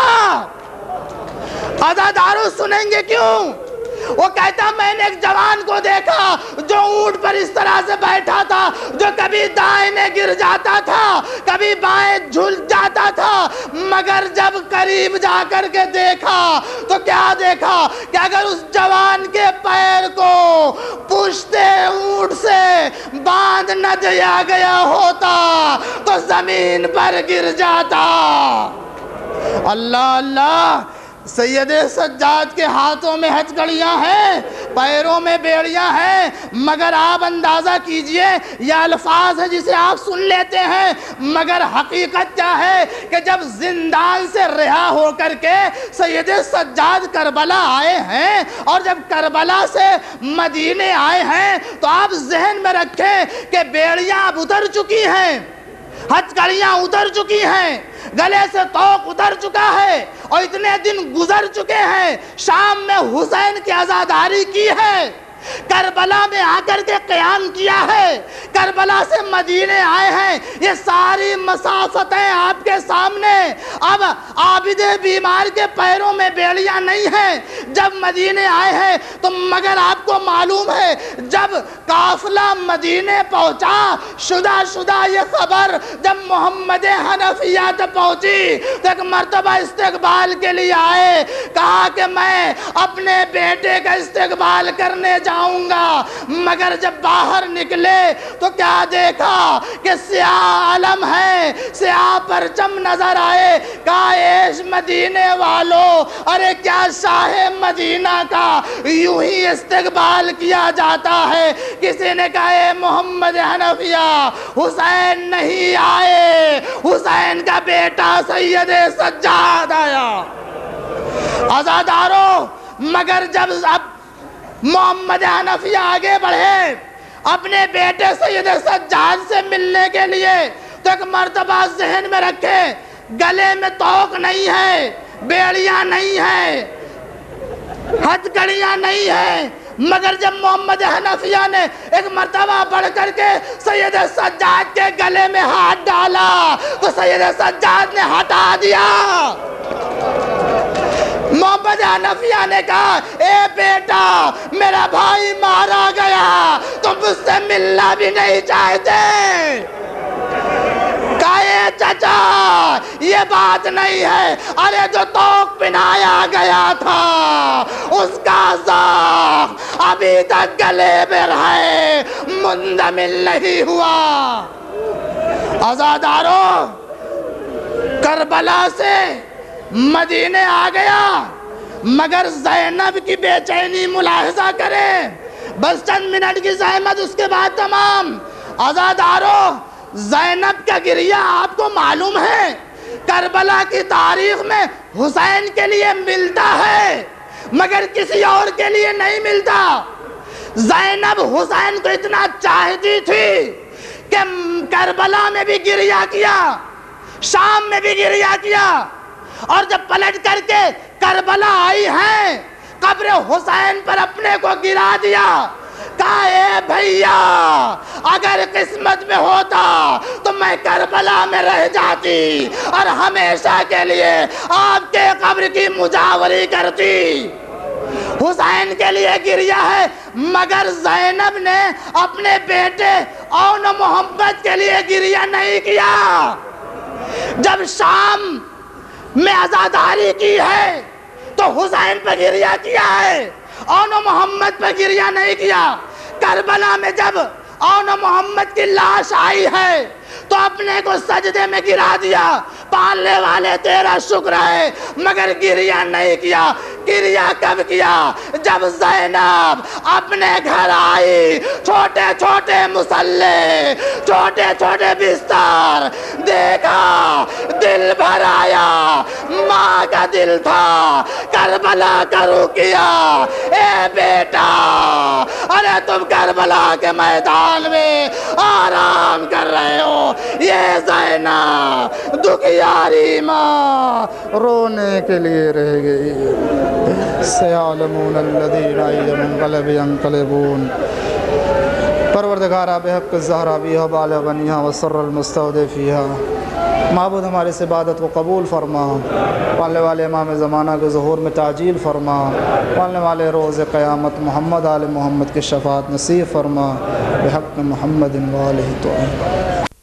عزادارو سنیں گے کیوں؟ وہ کہتا میں نے ایک جوان کو دیکھا جو اونٹ پر اس طرح سے بیٹھا تھا، جو کبھی دائیں میں گر جاتا تھا کبھی بائیں جھل جاتا تھا، مگر جب قریب جا کر کے دیکھا تو کیا دیکھا کہ اگر اس جوان کے پیر کو پشت اونٹ سے باندھ نہ دیا گیا ہوتا تو زمین پر گر جاتا۔ اللہ اللہ، سید سجاد کے ہاتھوں میں ہتھکڑیاں ہیں، پیروں میں بیڑیاں ہیں، مگر آپ اندازہ کیجئے یہ الفاظ ہے جسے آپ سن لیتے ہیں، مگر حقیقت کیا ہے کہ جب زندان سے رہا ہو کر کے سید سجاد کربلا آئے ہیں، اور جب کربلا سے مدینے آئے ہیں تو آپ ذہن میں رکھیں کہ بیڑیاں اب اتر چکی ہیں، ہتھکڑیاں اتر چکی ہیں، گلے سے توق اتر چکا ہے، اور اتنے دن گزر چکے ہیں، شام میں حسین کی عزاداری کی ہے، کربلا میں آ کر کے قیام کیا ہے، کربلا سے مدینے آئے ہیں، یہ ساری مسافتیں آپ کے سامنے۔ اب عابد بیمار کے پیروں میں بیڑیاں نہیں ہیں جب مدینے آئے ہیں، تو مگر آپ کو معلوم ہے جب قافلہ مدینے پہنچا، شدہ شدہ یہ خبر جب محمد حنفیہ تک پہنچی تو ایک مرتبہ استقبال کے لیے آئے، کہا کہ میں اپنے بیٹے کا استقبال کرنے جاؤں گا، مگر جب باہر نکلے تو کیا دیکھا کہ سیاہ علم ہے، سیاہ پرچم نظر آئے، کہا ایش مدینے والو، ارے کیا شاہ مدینہ کا یوں ہی استقبال کیا جاتا ہے؟ کسی نے کہا اے محمد حنفیہ، حسین نہیں آئے، حسین کا بیٹا سید سجاد آیا۔ عزادارو، مگر جب اب محمد حنفیہ آگے بڑھے اپنے بیٹے سید سجاد سے ملنے کے لیے، تو ایک مرتبہ ذہن میں رکھے گلے میں توق نہیں ہے، بیڑیاں نہیں ہیں، ہتھکڑیاں نہیں ہیں، مگر جب محمد حنفیہ نے ایک مرتبہ بڑھ کر کے سید سجاد کے گلے میں ہاتھ ڈالا تو سید سجاد نے ہٹا دیا۔ محمد حنفیہ نے کہا اے بیٹا، میرا بھائی مارا گیا، تم مجھ سے ملنا بھی نہیں چاہتے۔ کہا اے چچا، یہ بات نہیں ہے، ارے جو توق پہنایا گیا تھا اس کا زخم ابھی تک گلے میں ہے، مندمل نہیں ہوا۔ عزادارو، کربلا سے مدینے آ گیا، مگر زینب کی بے چینی ملاحظہ کریں، بس چند منٹ کی زحمت اس کے بعد تمام۔ عزادارو، زینب کا گریہ آپ کو معلوم ہے کربلا کی تاریخ میں حسین کے لیے ملتا ہے مگر کسی اور کے لیے نہیں ملتا۔ زینب حسین کو اتنا چاہتی تھی کہ کربلا میں بھی گریہ کیا، شام میں بھی گریہ کیا، اور جب پلٹ کر کے کربلا آئی ہیں قبر حسین پر اپنے کو گرا دیا، کہا اے بھیا، اگر قسمت میں ہوتا تو میں کربلا میں رہ جاتی اور ہمیشہ کے لیے آپ کے قبر کی مجاوری کرتی۔ حسین کے لیے گریا ہے، مگر زینب نے اپنے بیٹے اون محمد کے لیے گریا نہیں کیا۔ جب شام میں عزاداری کی ہے تو حسین پہ گریا کیا ہے، اون محمد پہ گریا نہیں کیا۔ کربلا میں جب اون محمد کی لاش آئی ہے تو اپنے کو سجدے میں گرا دیا، پالنے والے تیرا شکر ہے، مگر گریا نہیں کیا۔ گریا کب کیا؟ جب زینب اپنے گھر آئی، چھوٹے چھوٹے مسلح، چھوٹے چھوٹے بستر دیکھا، دل بھر آیا، ماں کا دل تھا کربلا کرو کیا۔ اے بیٹا، ارے تم کربلا کے میدان میں آرام کر رہے ہو، یہ زینب دکھیاری ماں رونے کے لیے رہ گئی۔ سیعلمون الذین ای منقلب ینقلبون۔ پروردگارہ بحق الزہرہ بیہا بالغ بنیہا وسر المستودفیہا، معبود ہماری اس عبادت کو قبول فرما، پالنے والے امام زمانہ کے ظہور میں تعجیل فرما، پالنے والے روز قیامت محمد آل محمد کی شفاعت نصیب فرما، بحق محمد و آلہ تو